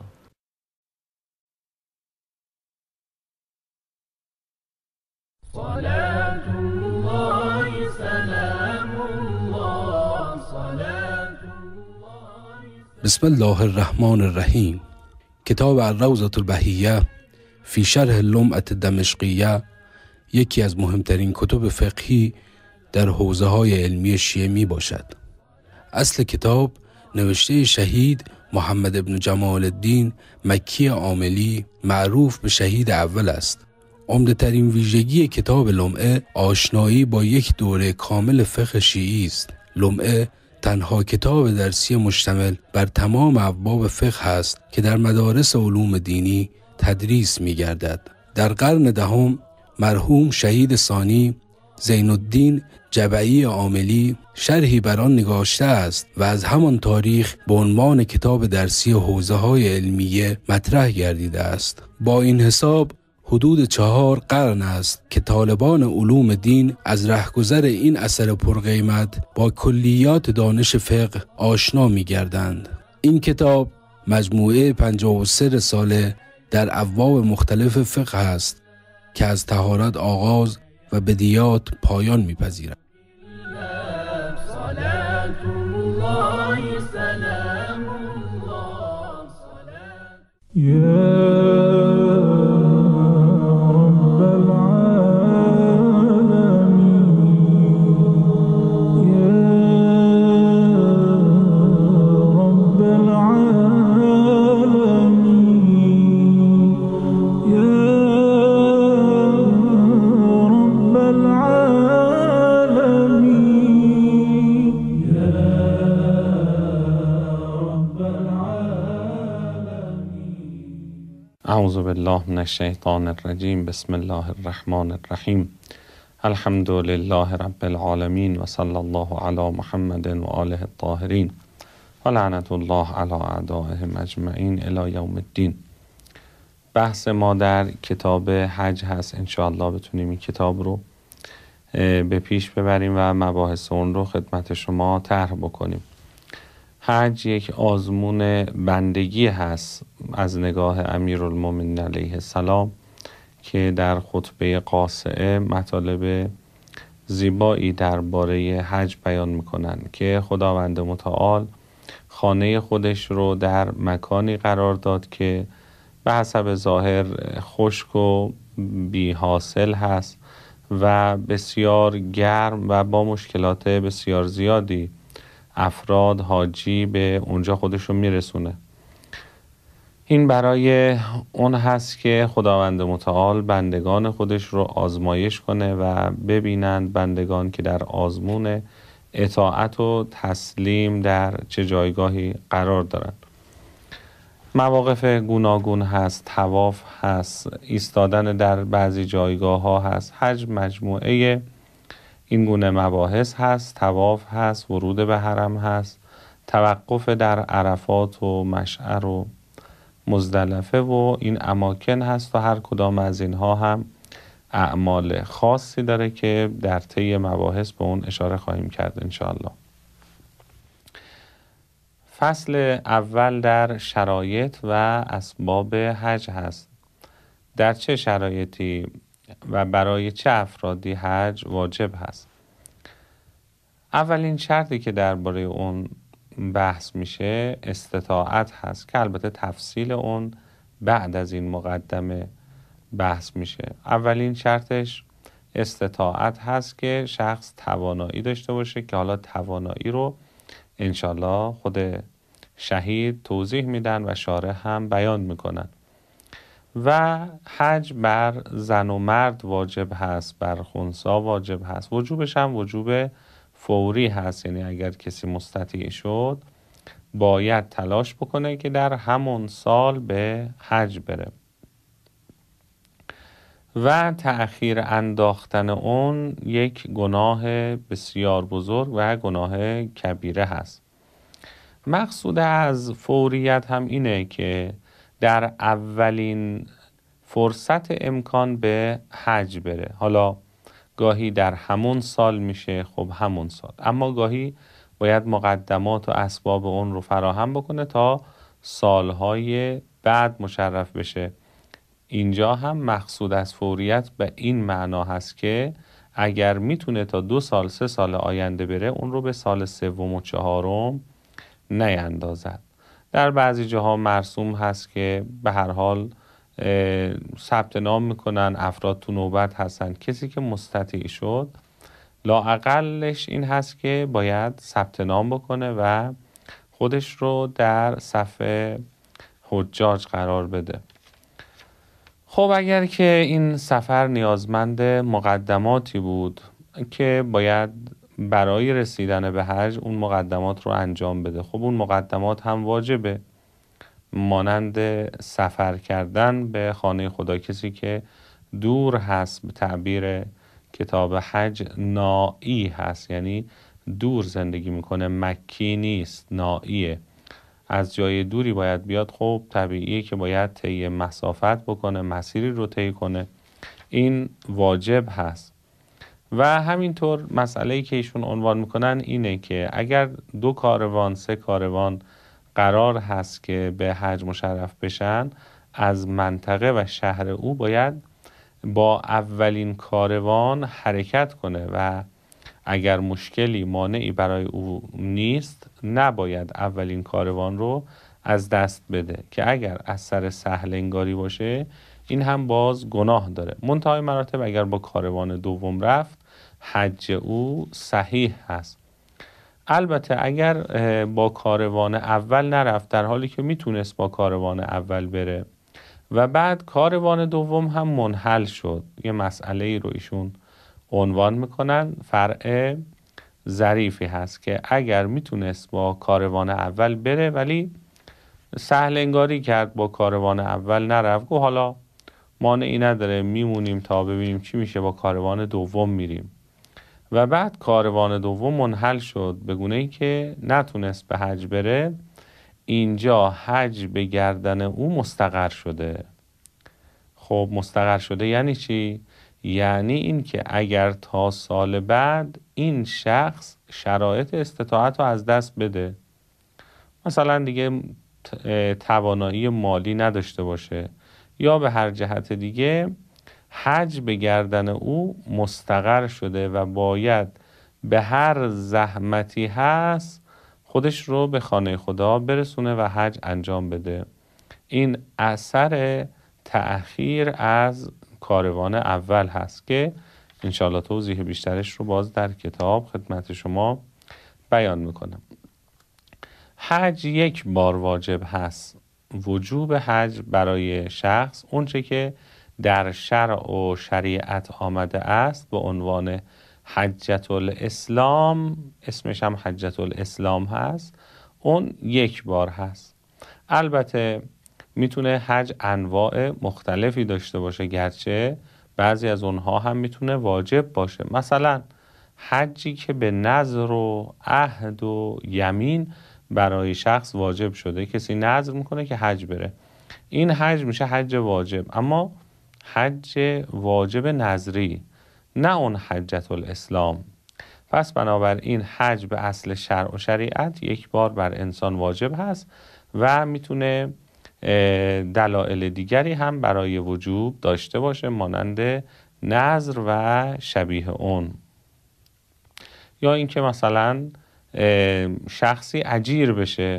صلاة الله سلام الله صلاة الله. بسم الله الرحمن الرحیم. کتاب الروضة البهیه فی شرح لمعة دمشقیه یکی از مهمترین کتب فقهی در حوزه های علمی شیعه می باشد. اصل کتاب نوشته شهید محمد ابن جمال الدین مکی عاملی معروف به شهید اول است. عمده ترین ویژگی کتاب لمعه آشنایی با یک دوره کامل فقه شیعی است. لمعه تنها کتاب درسی مشتمل بر تمام ابواب فقه است که در مدارس علوم دینی تدریس می گردد. در قرن دهم مرحوم شهید ثانی زین الدین جبعی عاملی شرحی بر آن نگاشته است و از همان تاریخ به عنوان کتاب درسی حوزه های علمیه مطرح گردیده است. با این حساب حدود چهار قرن است که طالبان علوم دین از رهگذر این اثر پرقیمت با کلیات دانش فقه آشنا می گردند. این کتاب مجموعه پنجاه و سه رساله در ابواب مختلف فقه است که از طهارت آغاز و بدیات پایان می‌پذیرد. صلاة الله سلام الله صلاة. اعوذ بالله من الشیطان الرجیم. بسم الله الرحمن الرحیم. الحمد لله رب العالمین و صلی الله علی محمد و آله الطاهرین و لعنت الله علی اعدائهم اجمعین الی یوم الدین. بحث ما در کتاب حج هست. انشاءالله بتونیم این کتاب رو به پیش ببریم و مباحث اون رو خدمت شما طرح بکنیم. حج یک آزمون بندگی هست از نگاه امیرالمومنین علیه السلام که در خطبه قاصعه مطالب زیبایی درباره حج بیان میکنند که خداوند متعال خانه خودش رو در مکانی قرار داد که به حسب ظاهر خشک و بی حاصل هست و بسیار گرم و با مشکلات بسیار زیادی افراد حاجی به اونجا خودشو میرسونه. این برای اون هست که خداوند متعال بندگان خودش رو آزمایش کنه و ببینند بندگان که در آزمون اطاعت و تسلیم در چه جایگاهی قرار دارن. مواقف گوناگون هست، طواف هست، ایستادن در بعضی جایگاه ها هست. حج مجموعه این گونه مباحث هست. طواف هست، ورود به حرم هست، توقف در عرفات و مشعر و مزدلفه و این اماکن هست و هر کدام از اینها هم اعمال خاصی داره که در طی مباحث به اون اشاره خواهیم کرد انشاءالله. فصل اول در شرایط و اسباب حج هست. در چه شرایطی و برای چه افرادی حج واجب هست؟ اولین شرطی که درباره اون بحث میشه استطاعت هست که البته تفصیل اون بعد از این مقدمه بحث میشه. اولین شرطش استطاعت هست که شخص توانایی داشته باشه که حالا توانایی رو انشالله خود شهید توضیح میدن و شارح هم بیان میکنن. و حج بر زن و مرد واجب هست، بر خنثی واجب هست. وجوبش هم وجوب فوری هست، یعنی اگر کسی مستطیع شد باید تلاش بکنه که در همون سال به حج بره. و تأخیر انداختن اون یک گناه بسیار بزرگ و گناه کبیره هست. مقصود از فوریت هم اینه که در اولین فرصت امکان به حج بره. حالا گاهی در همون سال میشه، خب همون سال، اما گاهی باید مقدمات و اسباب اون رو فراهم بکنه تا سالهای بعد مشرف بشه. اینجا هم مقصود از فوریت به این معنا هست که اگر میتونه تا دو سال سه سال آینده بره، اون رو به سال سوم و چهارم نیندازد. در بعضی جاها مرسوم هست که به هر حال ثبت نام میکنن، افراد تو نوبت هستن. کسی که مستطیع شد لااقلش این هست که باید ثبت نام بکنه و خودش رو در صف حجاج قرار بده. خب اگر که این سفر نیازمند مقدماتی بود که باید برای رسیدن به حج اون مقدمات رو انجام بده، خب اون مقدمات هم واجبه، مانند سفر کردن به خانه خدا. کسی که دور هست، به تعبیر کتاب حج نائی هست، یعنی دور زندگی میکنه، مکی نیست، نائیه، از جای دوری باید بیاد. خب طبیعیه که باید طی مسافت بکنه، مسیری رو طی کنه، این واجب هست. و همینطور مسئله‌ای که ایشون عنوان میکنن اینه که اگر دو کاروان سه کاروان قرار هست که به حج مشرف بشن، از منطقه و شهر او باید با اولین کاروان حرکت کنه و اگر مشکلی مانعی برای او نیست، نباید اولین کاروان رو از دست بده، که اگر از سر سهل انگاری باشه این هم باز گناه داره. منتهای مراتب اگر با کاروان دوم رفت، حج او صحیح هست. البته اگر با کاروان اول نرفت، در حالی که میتونست با کاروان اول بره و بعد کاروان دوم هم منحل شد، یه مسئله ای رو ایشون عنوان میکنن، فرع ظریفی هست که اگر میتونست با کاروان اول بره ولی سهل انگاری کرد، با کاروان اول نرفت، گفت حالا مانعی نداره، میمونیم تا ببینیم چی میشه، با کاروان دوم میریم، و بعد کاروان دوم منحل شد به گونه ای که نتونست به حج بره، اینجا حج به گردن او مستقر شده. خب مستقر شده یعنی چی؟ یعنی این که اگر تا سال بعد این شخص شرایط استطاعت رو از دست بده، مثلا دیگه توانایی مالی نداشته باشه یا به هر جهت دیگه، حج به گردن او مستقر شده و باید به هر زحمتی هست خودش رو به خانه خدا برسونه و حج انجام بده. این اثر تأخیر از کاروان اول هست که انشاءالله توضیح بیشترش رو باز در کتاب خدمت شما بیان میکنم. حج یک بار واجب هست. وجوب حج برای شخص اونچه که در شرع و شریعت آمده است به عنوان حجت الاسلام، اسمش هم حجت الاسلام هست، اون یک بار هست. البته میتونه حج انواع مختلفی داشته باشه، گرچه بعضی از اونها هم میتونه واجب باشه. مثلا حجی که به نذر و عهد و یمین برای شخص واجب شده، کسی نذر میکنه که حج بره، این حج میشه حج واجب، اما حج واجب نذری، نه اون حجت الاسلام. پس بنابراین حج به اصل شرع و شریعت یک بار بر انسان واجب هست و میتونه دلایل دیگری هم برای وجوب داشته باشه، مانند نذر و شبیه اون. یا اینکه مثلا شخصی اجیر بشه،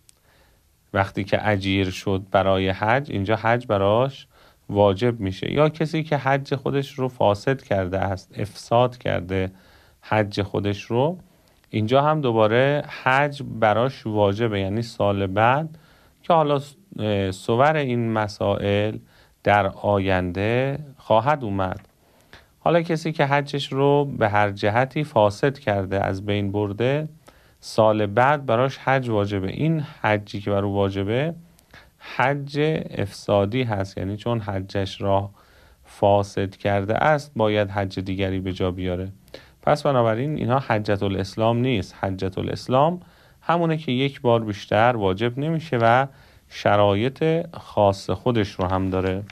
وقتی که اجیر شد برای حج، اینجا حج براش واجب میشه. یا کسی که حج خودش رو فاسد کرده است، افساد کرده حج خودش رو، اینجا هم دوباره حج براش واجبه، یعنی سال بعد، که حالا صور این مسائل در آینده خواهد اومد. حالا کسی که حجش رو به هر جهتی فاسد کرده، از بین برده، سال بعد براش حج واجبه. این حجی که برای واجبه حج افسادی هست، یعنی چون حجش را فاسد کرده است باید حج دیگری به جا بیاره. پس بنابراین اینها حجت الاسلام نیست. حجت الاسلام همونه که یک بار بیشتر واجب نمیشه و شرایط خاص خودش رو هم داره.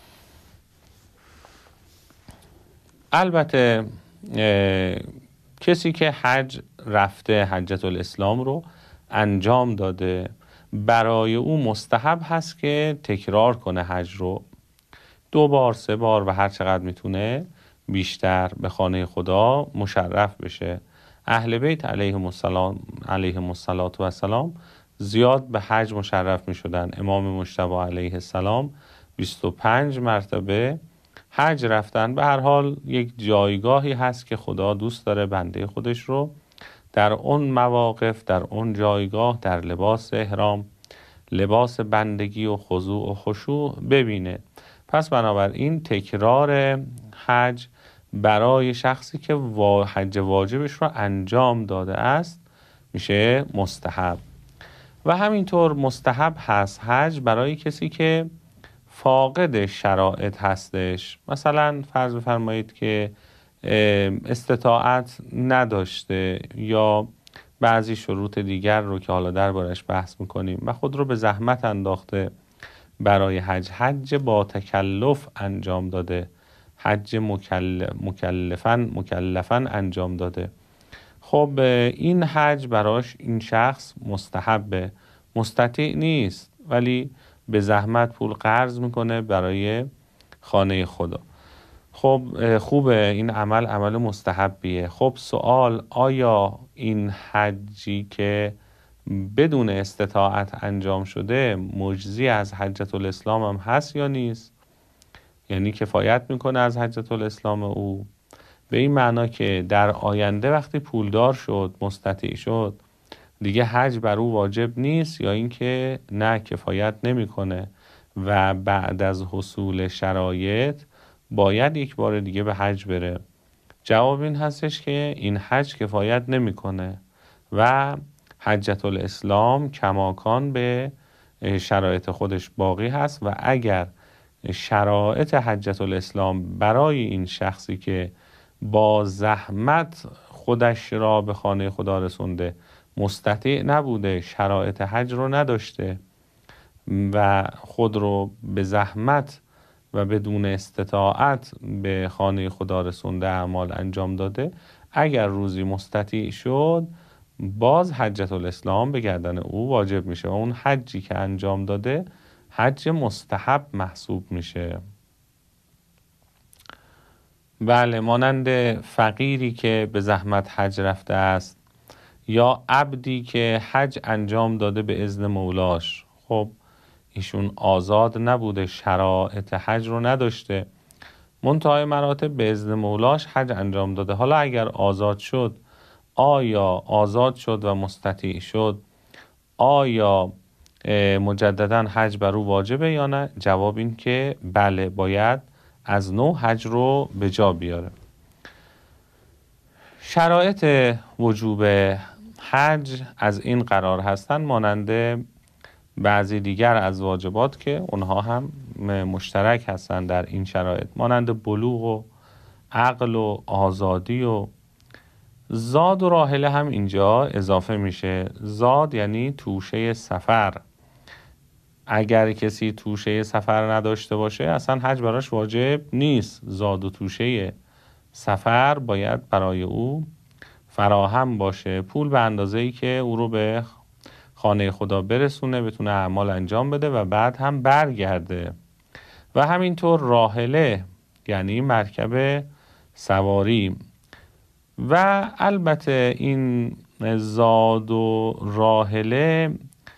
البته کسی که حج رفته، حجت الاسلام رو انجام داده، برای او مستحب هست که تکرار کنه حج رو، دو بار، سه بار و هر چقدر میتونه بیشتر به خانه خدا مشرف بشه. اهل بیت علیهم السلام علیهم السلام زیاد به حج مشرف میشدن. امام مجتبی علیه السلام بیست و پنج مرتبه حج رفتن. به هر حال یک جایگاهی هست که خدا دوست داره بنده خودش رو در اون مواقف، در اون جایگاه، در لباس احرام، لباس بندگی و خضوع و خشوع ببینه. پس بنابراین تکرار حج برای شخصی که حج واجبش رو انجام داده است میشه مستحب. و همینطور مستحب هست حج برای کسی که فاقد شرایط هستش. مثلا فرض بفرمایید که استطاعت نداشته یا بعضی شروط دیگر رو که حالا دربارش بحث میکنیم و خود رو به زحمت انداخته برای حج، حج با تکلف انجام داده، حج مکلفاً مکلفاً انجام داده. خب این حج براش این شخص مستحبه، مستطیع نیست ولی به زحمت پول قرض میکنه برای خانه خدا. خب خوبه، این عمل عمل مستحبیه. خب سوال، آیا این حجی که بدون استطاعت انجام شده مجزی از حجت الاسلام هم هست یا نیست؟ یعنی کفایت میکنه از حجت الاسلام او؟ به این معنا که در آینده وقتی پولدار شد، مستطیع شد، دیگه حج بر او واجب نیست، یا اینکه نه کفایت نمیکنه و بعد از حصول شرایط باید یک بار دیگه به حج بره؟ جواب این هستش که این حج کفایت نمیکنه و حجت الاسلام کماکان به شرایط خودش باقی هست و اگر شرایط حجت الاسلام برای این شخصی که با زحمت خودش را به خانه خدا رسونده مستطیع نبوده، شرایط حج رو نداشته و خود رو به زحمت و بدون استطاعت به خانه خدا رسونده اعمال انجام داده، اگر روزی مستطیع شد باز حجت الاسلام به گردن او واجب میشه و اون حجی که انجام داده حج مستحب محسوب میشه. بله، مانند فقیری که به زحمت حج رفته است یا عبدی که حج انجام داده به اذن مولاش. خب ایشون آزاد نبوده، شرایط حج رو نداشته، منتهای مراتب به اذن مولاش حج انجام داده. حالا اگر آزاد شد، آیا آزاد شد و مستطیع شد، آیا مجددا حج بر او واجبه یا نه؟ جواب این که بله، باید از نو حج رو به جا بیاره. شرایط وجوب حج از این قرار هستند مانند بعضی دیگر از واجبات که اونها هم مشترک هستند در این شرایط، مانند بلوغ و عقل و آزادی و زاد و راحله هم اینجا اضافه میشه. زاد یعنی توشه سفر. اگر کسی توشه سفر نداشته باشه اصلا حج براش واجب نیست. زاد و توشه سفر باید برای او فراهم باشه، پول به اندازه‌ای که او رو به خانه خدا برسونه، بتونه اعمال انجام بده و بعد هم برگرده. و همینطور راحله یعنی مرکب سواری. و البته این زاد و راحله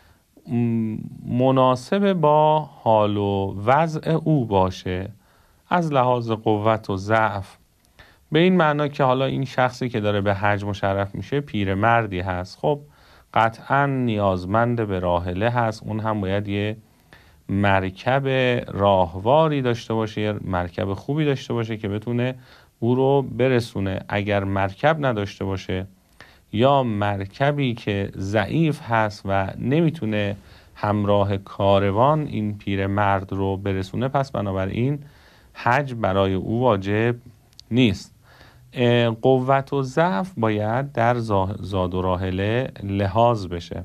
مناسب با حال و وضع او باشه از لحاظ قوت و ضعف، به این معنا که حالا این شخصی که داره به حج مشرف میشه پیرمردی هست، خب قطعا نیازمند به راحله هست، اون هم باید یه مرکب راهواری داشته باشه، یه مرکب خوبی داشته باشه که بتونه او رو برسونه. اگر مرکب نداشته باشه یا مرکبی که ضعیف هست و نمیتونه همراه کاروان این پیرمرد رو برسونه، پس بنابراین حج برای او واجب نیست. قوت و ضعف باید در زاد و راحله لحاظ بشه.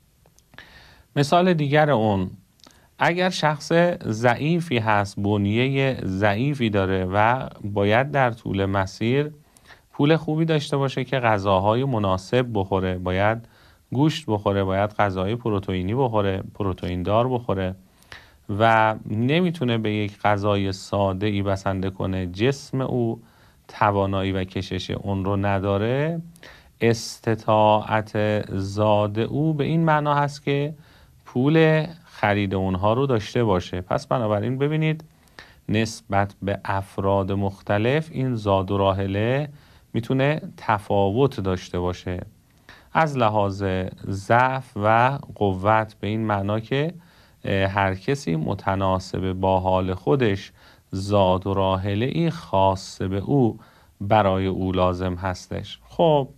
مثال دیگر اون، اگر شخص ضعیفی هست، بنیه ضعیفی داره و باید در طول مسیر پول خوبی داشته باشه که غذاهای مناسب بخوره، باید گوشت بخوره، باید غذای پروتئینی بخوره، پروتئین دار بخوره و نمیتونه به یک غذای ساده ای بسنده کنه، جسم او توانایی و کشش اون رو نداره، استطاعت زاد او به این معنا هست که پول خرید اونها رو داشته باشه. پس بنابراین ببینید نسبت به افراد مختلف این زاد و راحله میتونه تفاوت داشته باشه. از لحاظ ضعف و قوت به این معنا که هر کسی متناسب با حال خودش زاد و راحله ای خاص به او برای او لازم هستش. خب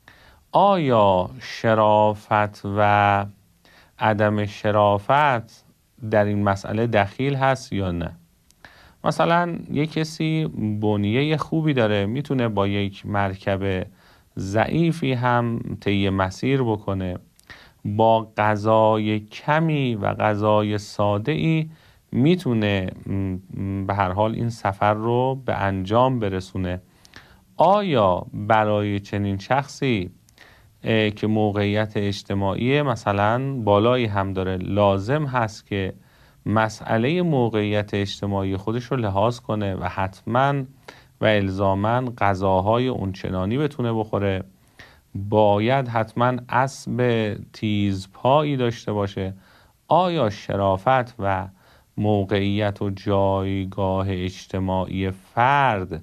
آیا شرافت و عدم شرافت در این مسئله دخیل هست یا نه؟ مثلا یک کسی بنیه خوبی داره، میتونه با یک مرکب ضعیفی هم طی مسیر بکنه، با غذای کمی و غذای ساده ای میتونه به هر حال این سفر رو به انجام برسونه. آیا برای چنین شخصی که موقعیت اجتماعی مثلا بالایی هم داره لازم هست که مسئله موقعیت اجتماعی خودش رو لحاظ کنه و حتما و الزاما غذاهای اونچنانی بتونه بخوره، باید حتما اسب تیزپایی داشته باشه؟ آیا شرافت و موقعیت و جایگاه اجتماعی فرد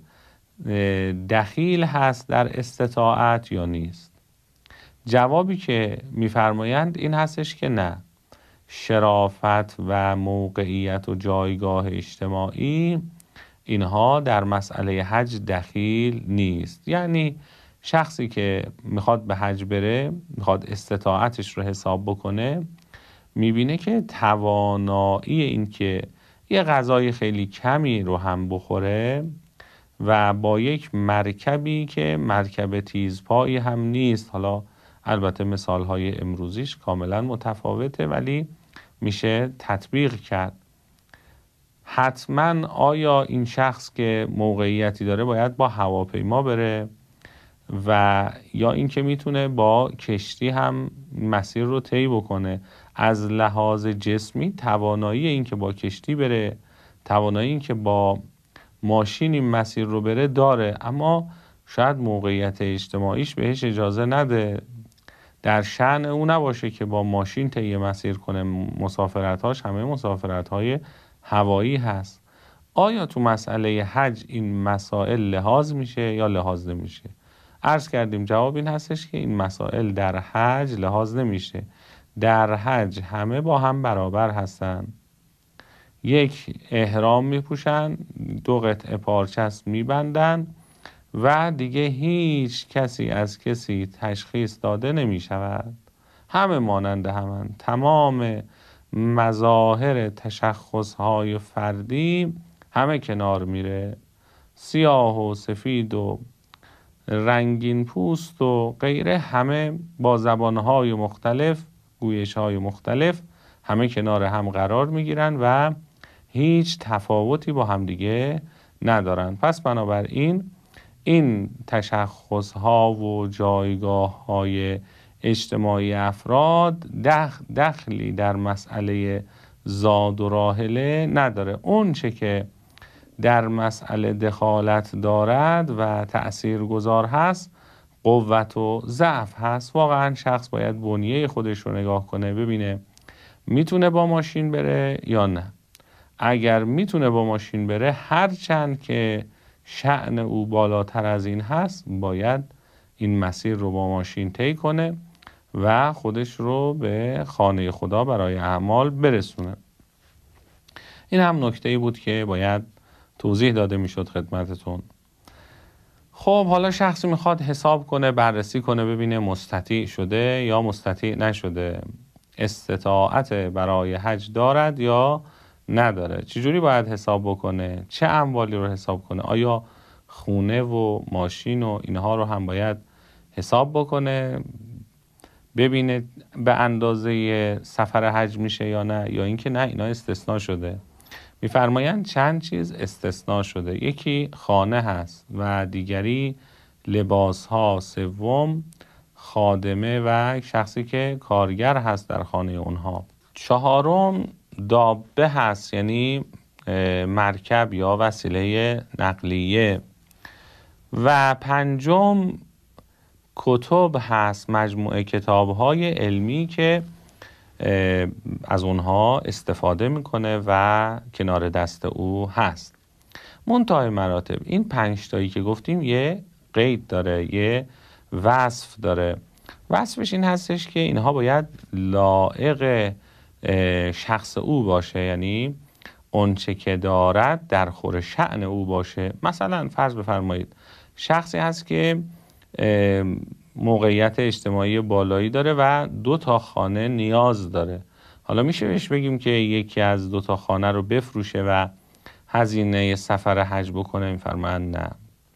دخیل هست در استطاعت یا نیست؟ جوابی که میفرمایند این هستش که نه، شرافت و موقعیت و جایگاه اجتماعی اینها در مسئله حج دخیل نیست. یعنی شخصی که میخواد به حج بره، میخواد استطاعتش رو حساب بکنه، میبینه که توانایی این که یه غذای خیلی کمی رو هم بخوره و با یک مرکبی که مرکب تیزپایی هم نیست، حالا البته مثالهای امروزیش کاملا متفاوته ولی میشه تطبیق کرد، حتما آیا این شخص که موقعیتی داره باید با هواپیما بره و یا اینکه میتونه با کشتی هم مسیر رو طی بکنه؟ از لحاظ جسمی توانایی این که با کشتی بره، توانایی این که با ماشین این مسیر رو بره داره، اما شاید موقعیت اجتماعیش بهش اجازه نده، در شأن او نباشه که با ماشین طی مسیر کنه، مسافرت‌هاش همه مسافرت‌های هوایی هست. آیا تو مسئله حج این مسائل لحاظ میشه یا لحاظ نمیشه؟ عرض کردیم جواب این هستش که این مسائل در حج لحاظ نمیشه. در حج همه با هم برابر هستن، یک احرام میپوشن، دو قطعه پارچست میبندن و دیگه هیچ کسی از کسی تشخیص داده نمیشود، همه مانند همن. تمام مظاهر تشخصهای فردی همه کنار میره، سیاه و سفید و رنگین پوست و غیره همه با زبانهای مختلف، گویشهای مختلف همه کنار هم قرار میگیرن و هیچ تفاوتی با همدیگه ندارن. پس بنابراین این تشخصها و جایگاه های اجتماعی افراد دخلی در مسئله زاد و راحله نداره. اون چه که در مسئله دخالت دارد و تأثیر گذار هست قوت و ضعف هست. واقعا شخص باید بنیه خودش رو نگاه کنه، ببینه میتونه با ماشین بره یا نه. اگر میتونه با ماشین بره، هرچند که شأن او بالاتر از این هست، باید این مسیر رو با ماشین طی کنه و خودش رو به خانه خدا برای اعمال برسونه. این هم نکته‌ای بود که باید توضیح داده میشد خدمتتون. خب حالا شخصی میخواد حساب کنه، بررسی کنه، ببینه مستطیع شده یا مستطیع نشده، استطاعت برای حج دارد یا نداره. چجوری باید حساب بکنه؟ چه اموالی رو حساب کنه؟ آیا خونه و ماشین و اینها رو هم باید حساب بکنه، ببینه به اندازه سفر حج میشه یا نه، یا اینکه نه اینا استثناء شده؟ میفرمایند چند چیز استثناء شده. یکی خانه هست و دیگری لباس ها، سوم خادمه و شخصی که کارگر هست در خانه اونها، چهارم دابه هست یعنی مرکب یا وسیله نقلیه، و پنجم کتب هست، مجموعه کتاب‌های علمی که از اونها استفاده میکنه و کنار دست او هست. منتهای مراتب این پنج تایی که گفتیم یه قید داره، یه وصف داره. وصفش این هستش که اینها باید لایق شخص او باشه، یعنی اونچه که دارد در خور شأن او باشه. مثلا فرض بفرمایید شخصی هست که موقعیت اجتماعی بالایی داره و دو تا خانه نیاز داره. حالا میشه بهش بگیم که یکی از دو تا خانه رو بفروشه و هزینه سفر حج بکنه؟ میفرمایند نه.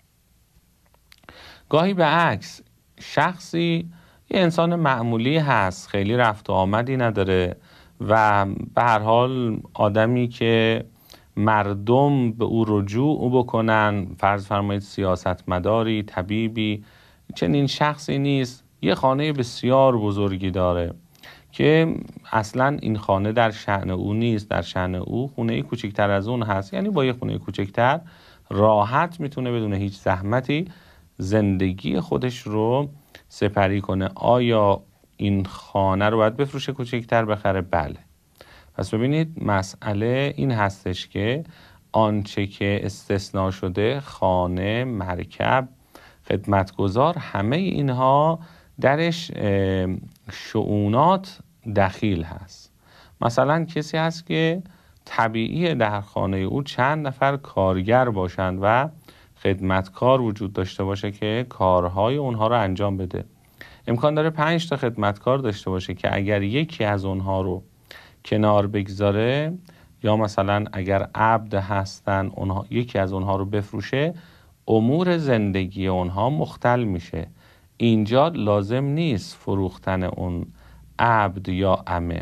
گاهی به عکس شخصی یه انسان معمولی هست، خیلی رفت و آمدی نداره و به هر حال آدمی که مردم به او رجوع بکنن، فرض فرمایید سیاستمداری، طبیبی، چنین شخصی نیست. یه خانه بسیار بزرگی داره که اصلا این خانه در شأن او نیست، در شأن او خونه کوچکتر از اون هست. یعنی با یه خونه کوچکتر راحت میتونه بدون هیچ زحمتی زندگی خودش رو سپری کنه. آیا این خانه رو باید بفروشه کوچکتر بخره؟ بله. پس ببینید مسئله این هستش که آنچه که استثناء شده، خانه، مرکب، خدمتگزار، همه اینها درش شؤونات دخیل هست. مثلا کسی هست که طبیعیه در خانه او چند نفر کارگر باشند و خدمتکار وجود داشته باشه که کارهای اونها رو انجام بده. امکان داره پنج تا خدمتکار داشته باشه که اگر یکی از اونها رو کنار بگذاره، یا مثلا اگر عبد هستن اونها یکی از اونها رو بفروشه، امور زندگی اونها مختل میشه. اینجا لازم نیست فروختن اون عبد یا امه.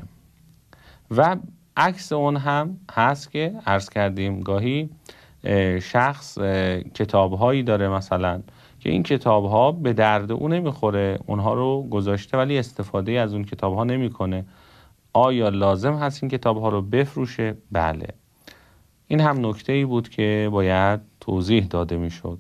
و عکس اون هم هست که عرض کردیم گاهی شخص کتابهایی داره مثلا که این کتابها به درد اون نمیخوره، اونها رو گذاشته ولی استفاده از اون کتابها نمیکنه. آیا لازم هست این کتابها رو بفروشه؟ بله. این هم نکته‌ای بود که باید توضیح داده میشد.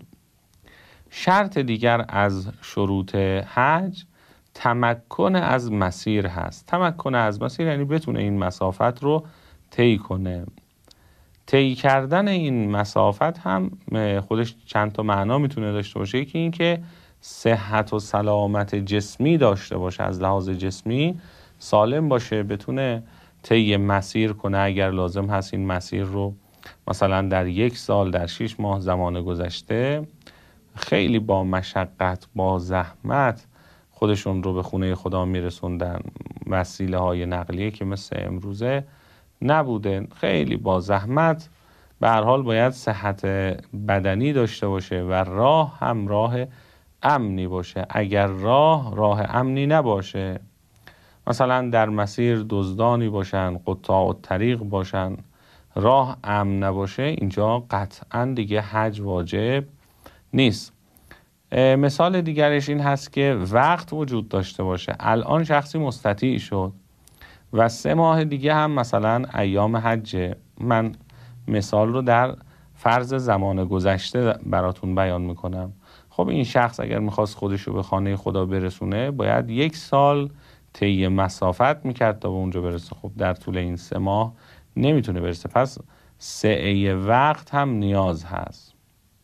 شرط دیگر از شروط حج تمکن از مسیر هست. تمکن از مسیر یعنی بتونه این مسافت رو طی کنه. طی کردن این مسافت هم خودش چند تا معنا میتونه داشته باشه. یکی این که صحت و سلامت جسمی داشته باشه، از لحاظ جسمی سالم باشه، بتونه طی مسیر کنه. اگر لازم هست این مسیر رو مثلا در یک سال، در شش ماه زمان گذشته خیلی با مشقت، با زحمت خودشون رو به خونه خدا میرسوندن. وسیله های نقلیه که مثل امروزه نبوده، خیلی با زحمت. به هر حال باید صحت بدنی داشته باشه و راه هم راه امنی باشه. اگر راه راه امنی نباشه، مثلا در مسیر دزدانی باشن، قطاع الطریق باشن، راه امن نباشه، اینجا قطعا دیگه حج واجب نیست. مثال دیگرش این هست که وقت وجود داشته باشه. الان شخصی مستطیع شد و سه ماه دیگه هم مثلا ایام حجه. من مثال رو در فرض زمان گذشته براتون بیان میکنم. خب این شخص اگر میخواست خودش رو به خانه خدا برسونه، باید یک سال طی مسافت میکرد تا به اونجا برسه. خب در طول این سه ماه نمیتونه برسه، پس سعی وقت هم نیاز هست.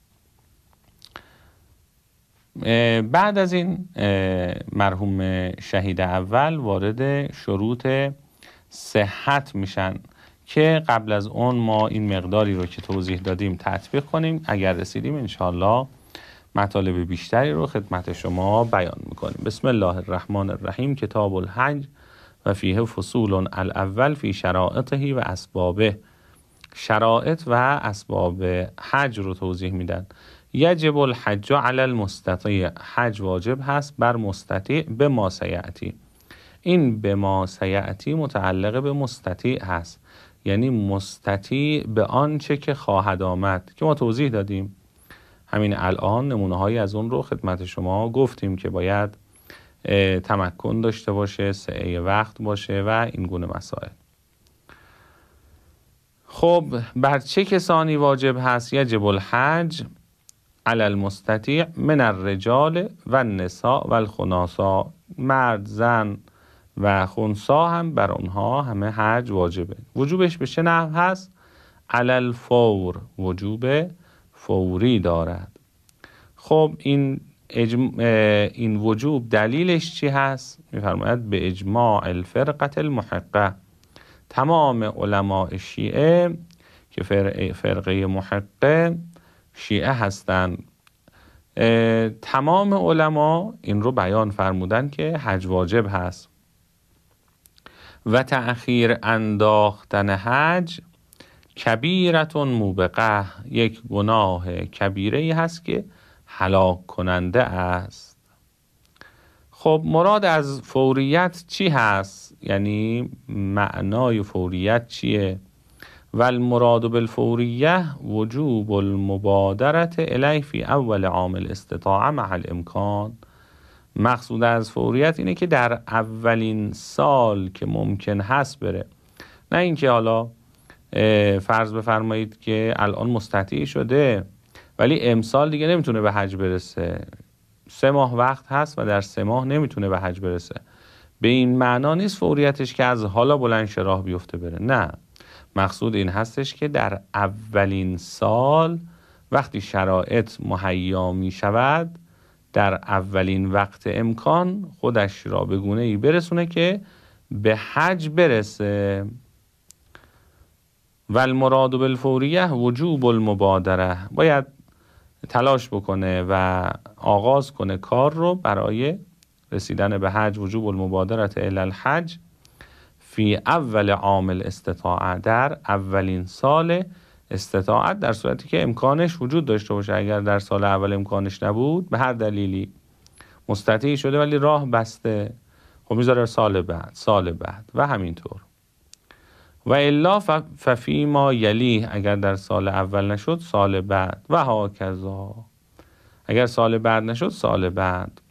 بعد از این مرحوم شهید اول وارد شروط صحت میشن که قبل از اون ما این مقداری رو که توضیح دادیم تطبیق کنیم. اگر رسیدیم انشاءالله مطالب بیشتری رو خدمت شما بیان میکنیم. بسم الله الرحمن الرحیم. کتاب الحج و فیه فصول الاول فی شرائطه و اسبابه. شرایط و اسباب حج رو توضیح میدن. یجب الحج علی المستطیع، حج واجب هست بر مستطیع به ما سیأتی. این به ما سیأتی متعلق به مستطیع هست، یعنی مستطیع به آنچه که خواهد آمد که ما توضیح دادیم. همین الان نمونه هایی از اون رو خدمت شما گفتیم که باید تمکن داشته باشه، سعه وقت باشه و این گونه مسائل. خب بر چه کسانی واجب هست؟ یجب الحج علی المستطیع من الرجال و النساء و الخناسا، مرد، زن و خنسا هم بر اونها همه حج واجبه. وجوبش به چه نحو هست؟ علی الفور، وجوب فوری دارد. خب این اجم... این وجوب دلیلش چی هست؟ میفرماید به اجماع الفرقه المحقه، تمام علماء شیعه که فرقه محقه شیعه هستند، تمام علما این رو بیان فرمودن که حج واجب هست و تأخیر انداختن حج کبیرتون موبقه، یک گناه کبیره هست که هلاک کننده است. خب مراد از فوریت چی هست؟ یعنی معنای فوریت چیه؟ و المراد بالفوریه وجوب المبادرت الیه فی اول عام الاستطاعه مع الامکان. مقصود از فوریت اینه که در اولین سال که ممکن هست بره، نه اینکه حالا فرض بفرمایید که الان مستطیع شده ولی امسال دیگه نمیتونه به حج برسه، سه ماه وقت هست و در سه ماه نمیتونه به حج برسه. به این معنا نیست فوریتش که از حالا بلند شراه بیفته بره، نه، مقصود این هستش که در اولین سال وقتی شرایط مهیا می شود در اولین وقت امکان خودش را به گونه ای برسونه که به حج برسه. و المراد بالفوریه وجوب المبادره، باید تلاش بکنه و آغاز کنه کار رو برای رسیدن به حج. وجوب المبادرت الی الحج فی اول عام الاستطاعه، در اولین سال استطاعت، در صورتی که امکانش وجود داشته باشه. اگر در سال اول امکانش نبود به هر دلیلی مستطیع شده ولی راه بسته، خب میذاره سال بعد، سال بعد و همینطور. و الا ففی ما یلی، اگر در سال اول نشد سال بعد، و هاکذا، اگر سال بعد نشد سال بعد.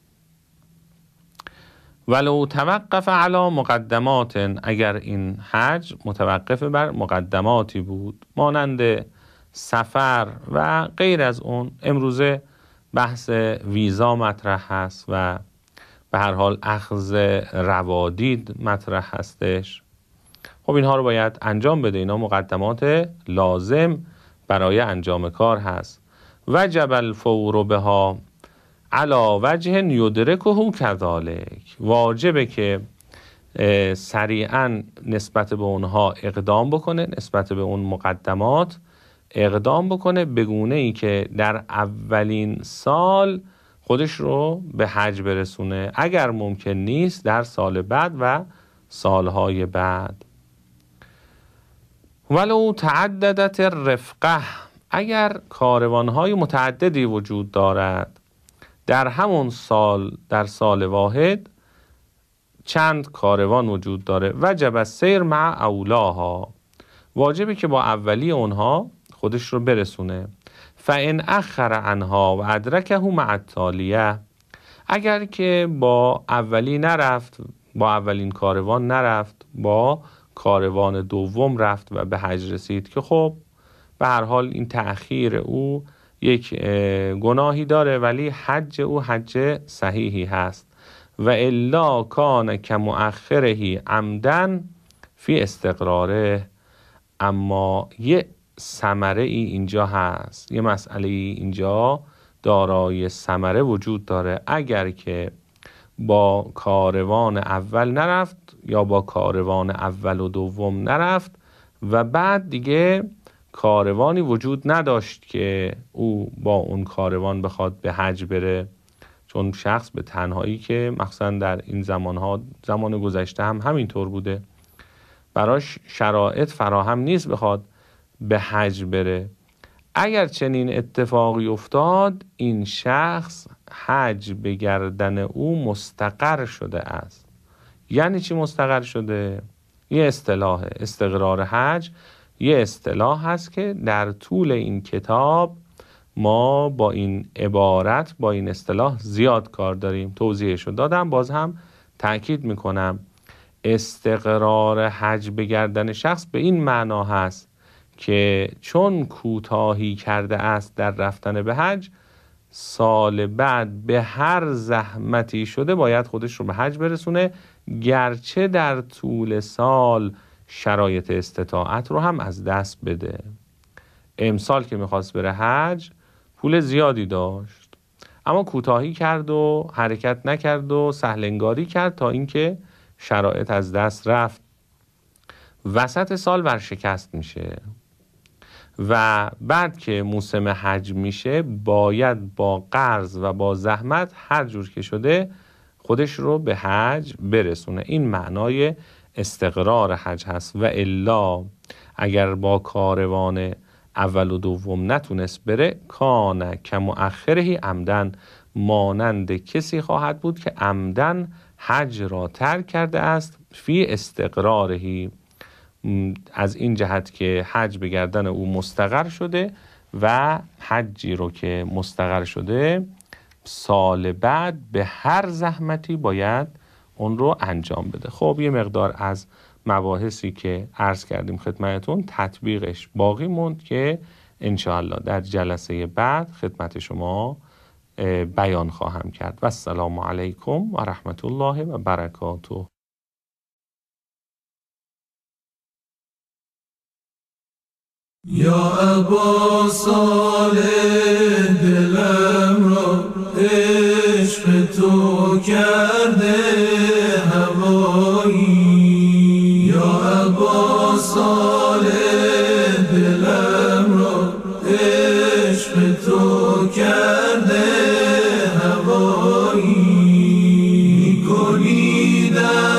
ولو توقف علی مقدمات، اگر این حج متوقف بر مقدماتی بود مانند سفر و غیر از اون. امروزه بحث ویزا مطرح هست و به هر حال اخذ روادید مطرح هستش. خب اینها رو باید انجام بده، اینا مقدمات لازم برای انجام کار هست. وجب الفور بها علا وجه یدرکه کذالک، واجبه که سریعا نسبت به اونها اقدام بکنه، نسبت به اون مقدمات اقدام بکنه به گونه ای که در اولین سال خودش رو به حج برسونه، اگر ممکن نیست در سال بعد و سالهای بعد. ولو تعددت الرفقه، اگر کاروانهای متعددی وجود دارد در همون سال، در سال واحد چند کاروان وجود داره، وجب السیر مع اولاها، واجبه که با اولی اونها خودش رو برسونه. فان اخر عنها و ادرکه مع التالیه، اگر که با اولی نرفت، با اولین کاروان نرفت، با کاروان دوم رفت و به حج رسید، که خب به هر حال این تأخیر او یک گناهی داره ولی حج او حج صحیحی هست. و الا کان کمؤخره عمدن فی استقراره، اما یه ثمره ای اینجا هست، یه مسئله ای اینجا دارای ثمره وجود داره. اگر که با کاروان اول نرفت یا با کاروان اول و دوم نرفت و بعد دیگه کاروانی وجود نداشت که او با اون کاروان بخواد به حج بره، چون شخص به تنهایی که مخصوصا در این زمانها، زمان گذشته هم همینطور بوده، براش شرایط فراهم نیست بخواد به حج بره. اگر چنین اتفاقی افتاد این شخص حج به گردن او مستقر شده است. یعنی چی مستقر شده؟ یه اصطلاح استقرار حج، یه اصطلاح هست که در طول این کتاب ما با این عبارت با این اصطلاح زیاد کار داریم. توضیحش رو دادم، باز هم تأکید میکنم استقرار حج به گردن شخص به این معنا هست که چون کوتاهی کرده است در رفتن به حج، سال بعد به هر زحمتی شده باید خودش رو به حج برسونه، گرچه در طول سال شرایط استطاعت رو هم از دست بده. امسال که میخواست بره حج پول زیادی داشت، اما کوتاهی کرد و حرکت نکرد و سهلنگاری کرد تا اینکه شرایط از دست رفت. وسط سال ورشکست میشه و بعد که موسم حج میشه باید با قرض و با زحمت هر جور که شده خودش رو به حج برسونه. این معنای استقرار حج هست. و الا اگر با کاروان اول و دوم نتونست بره، کان کمؤخره عمدن، مانند کسی خواهد بود که عمدن حج را ترک کرده است فی استقرارهی، از این جهت که حج به گردن او مستقر شده و حجی رو که مستقر شده سال بعد به هر زحمتی باید اون رو انجام بده. خب یه مقدار از مباحثی که عرض کردیم خدمتون تطبیقش باقی موند که انشاءالله در جلسه بعد خدمت شما بیان خواهم کرد. و السلام علیکم و رحمت الله و برکاته. یا ابا صالح دلم را عشق تو کرده هوایی، یا ابا صالح دلم را عشق تو کرده هوایی، می‌کنی در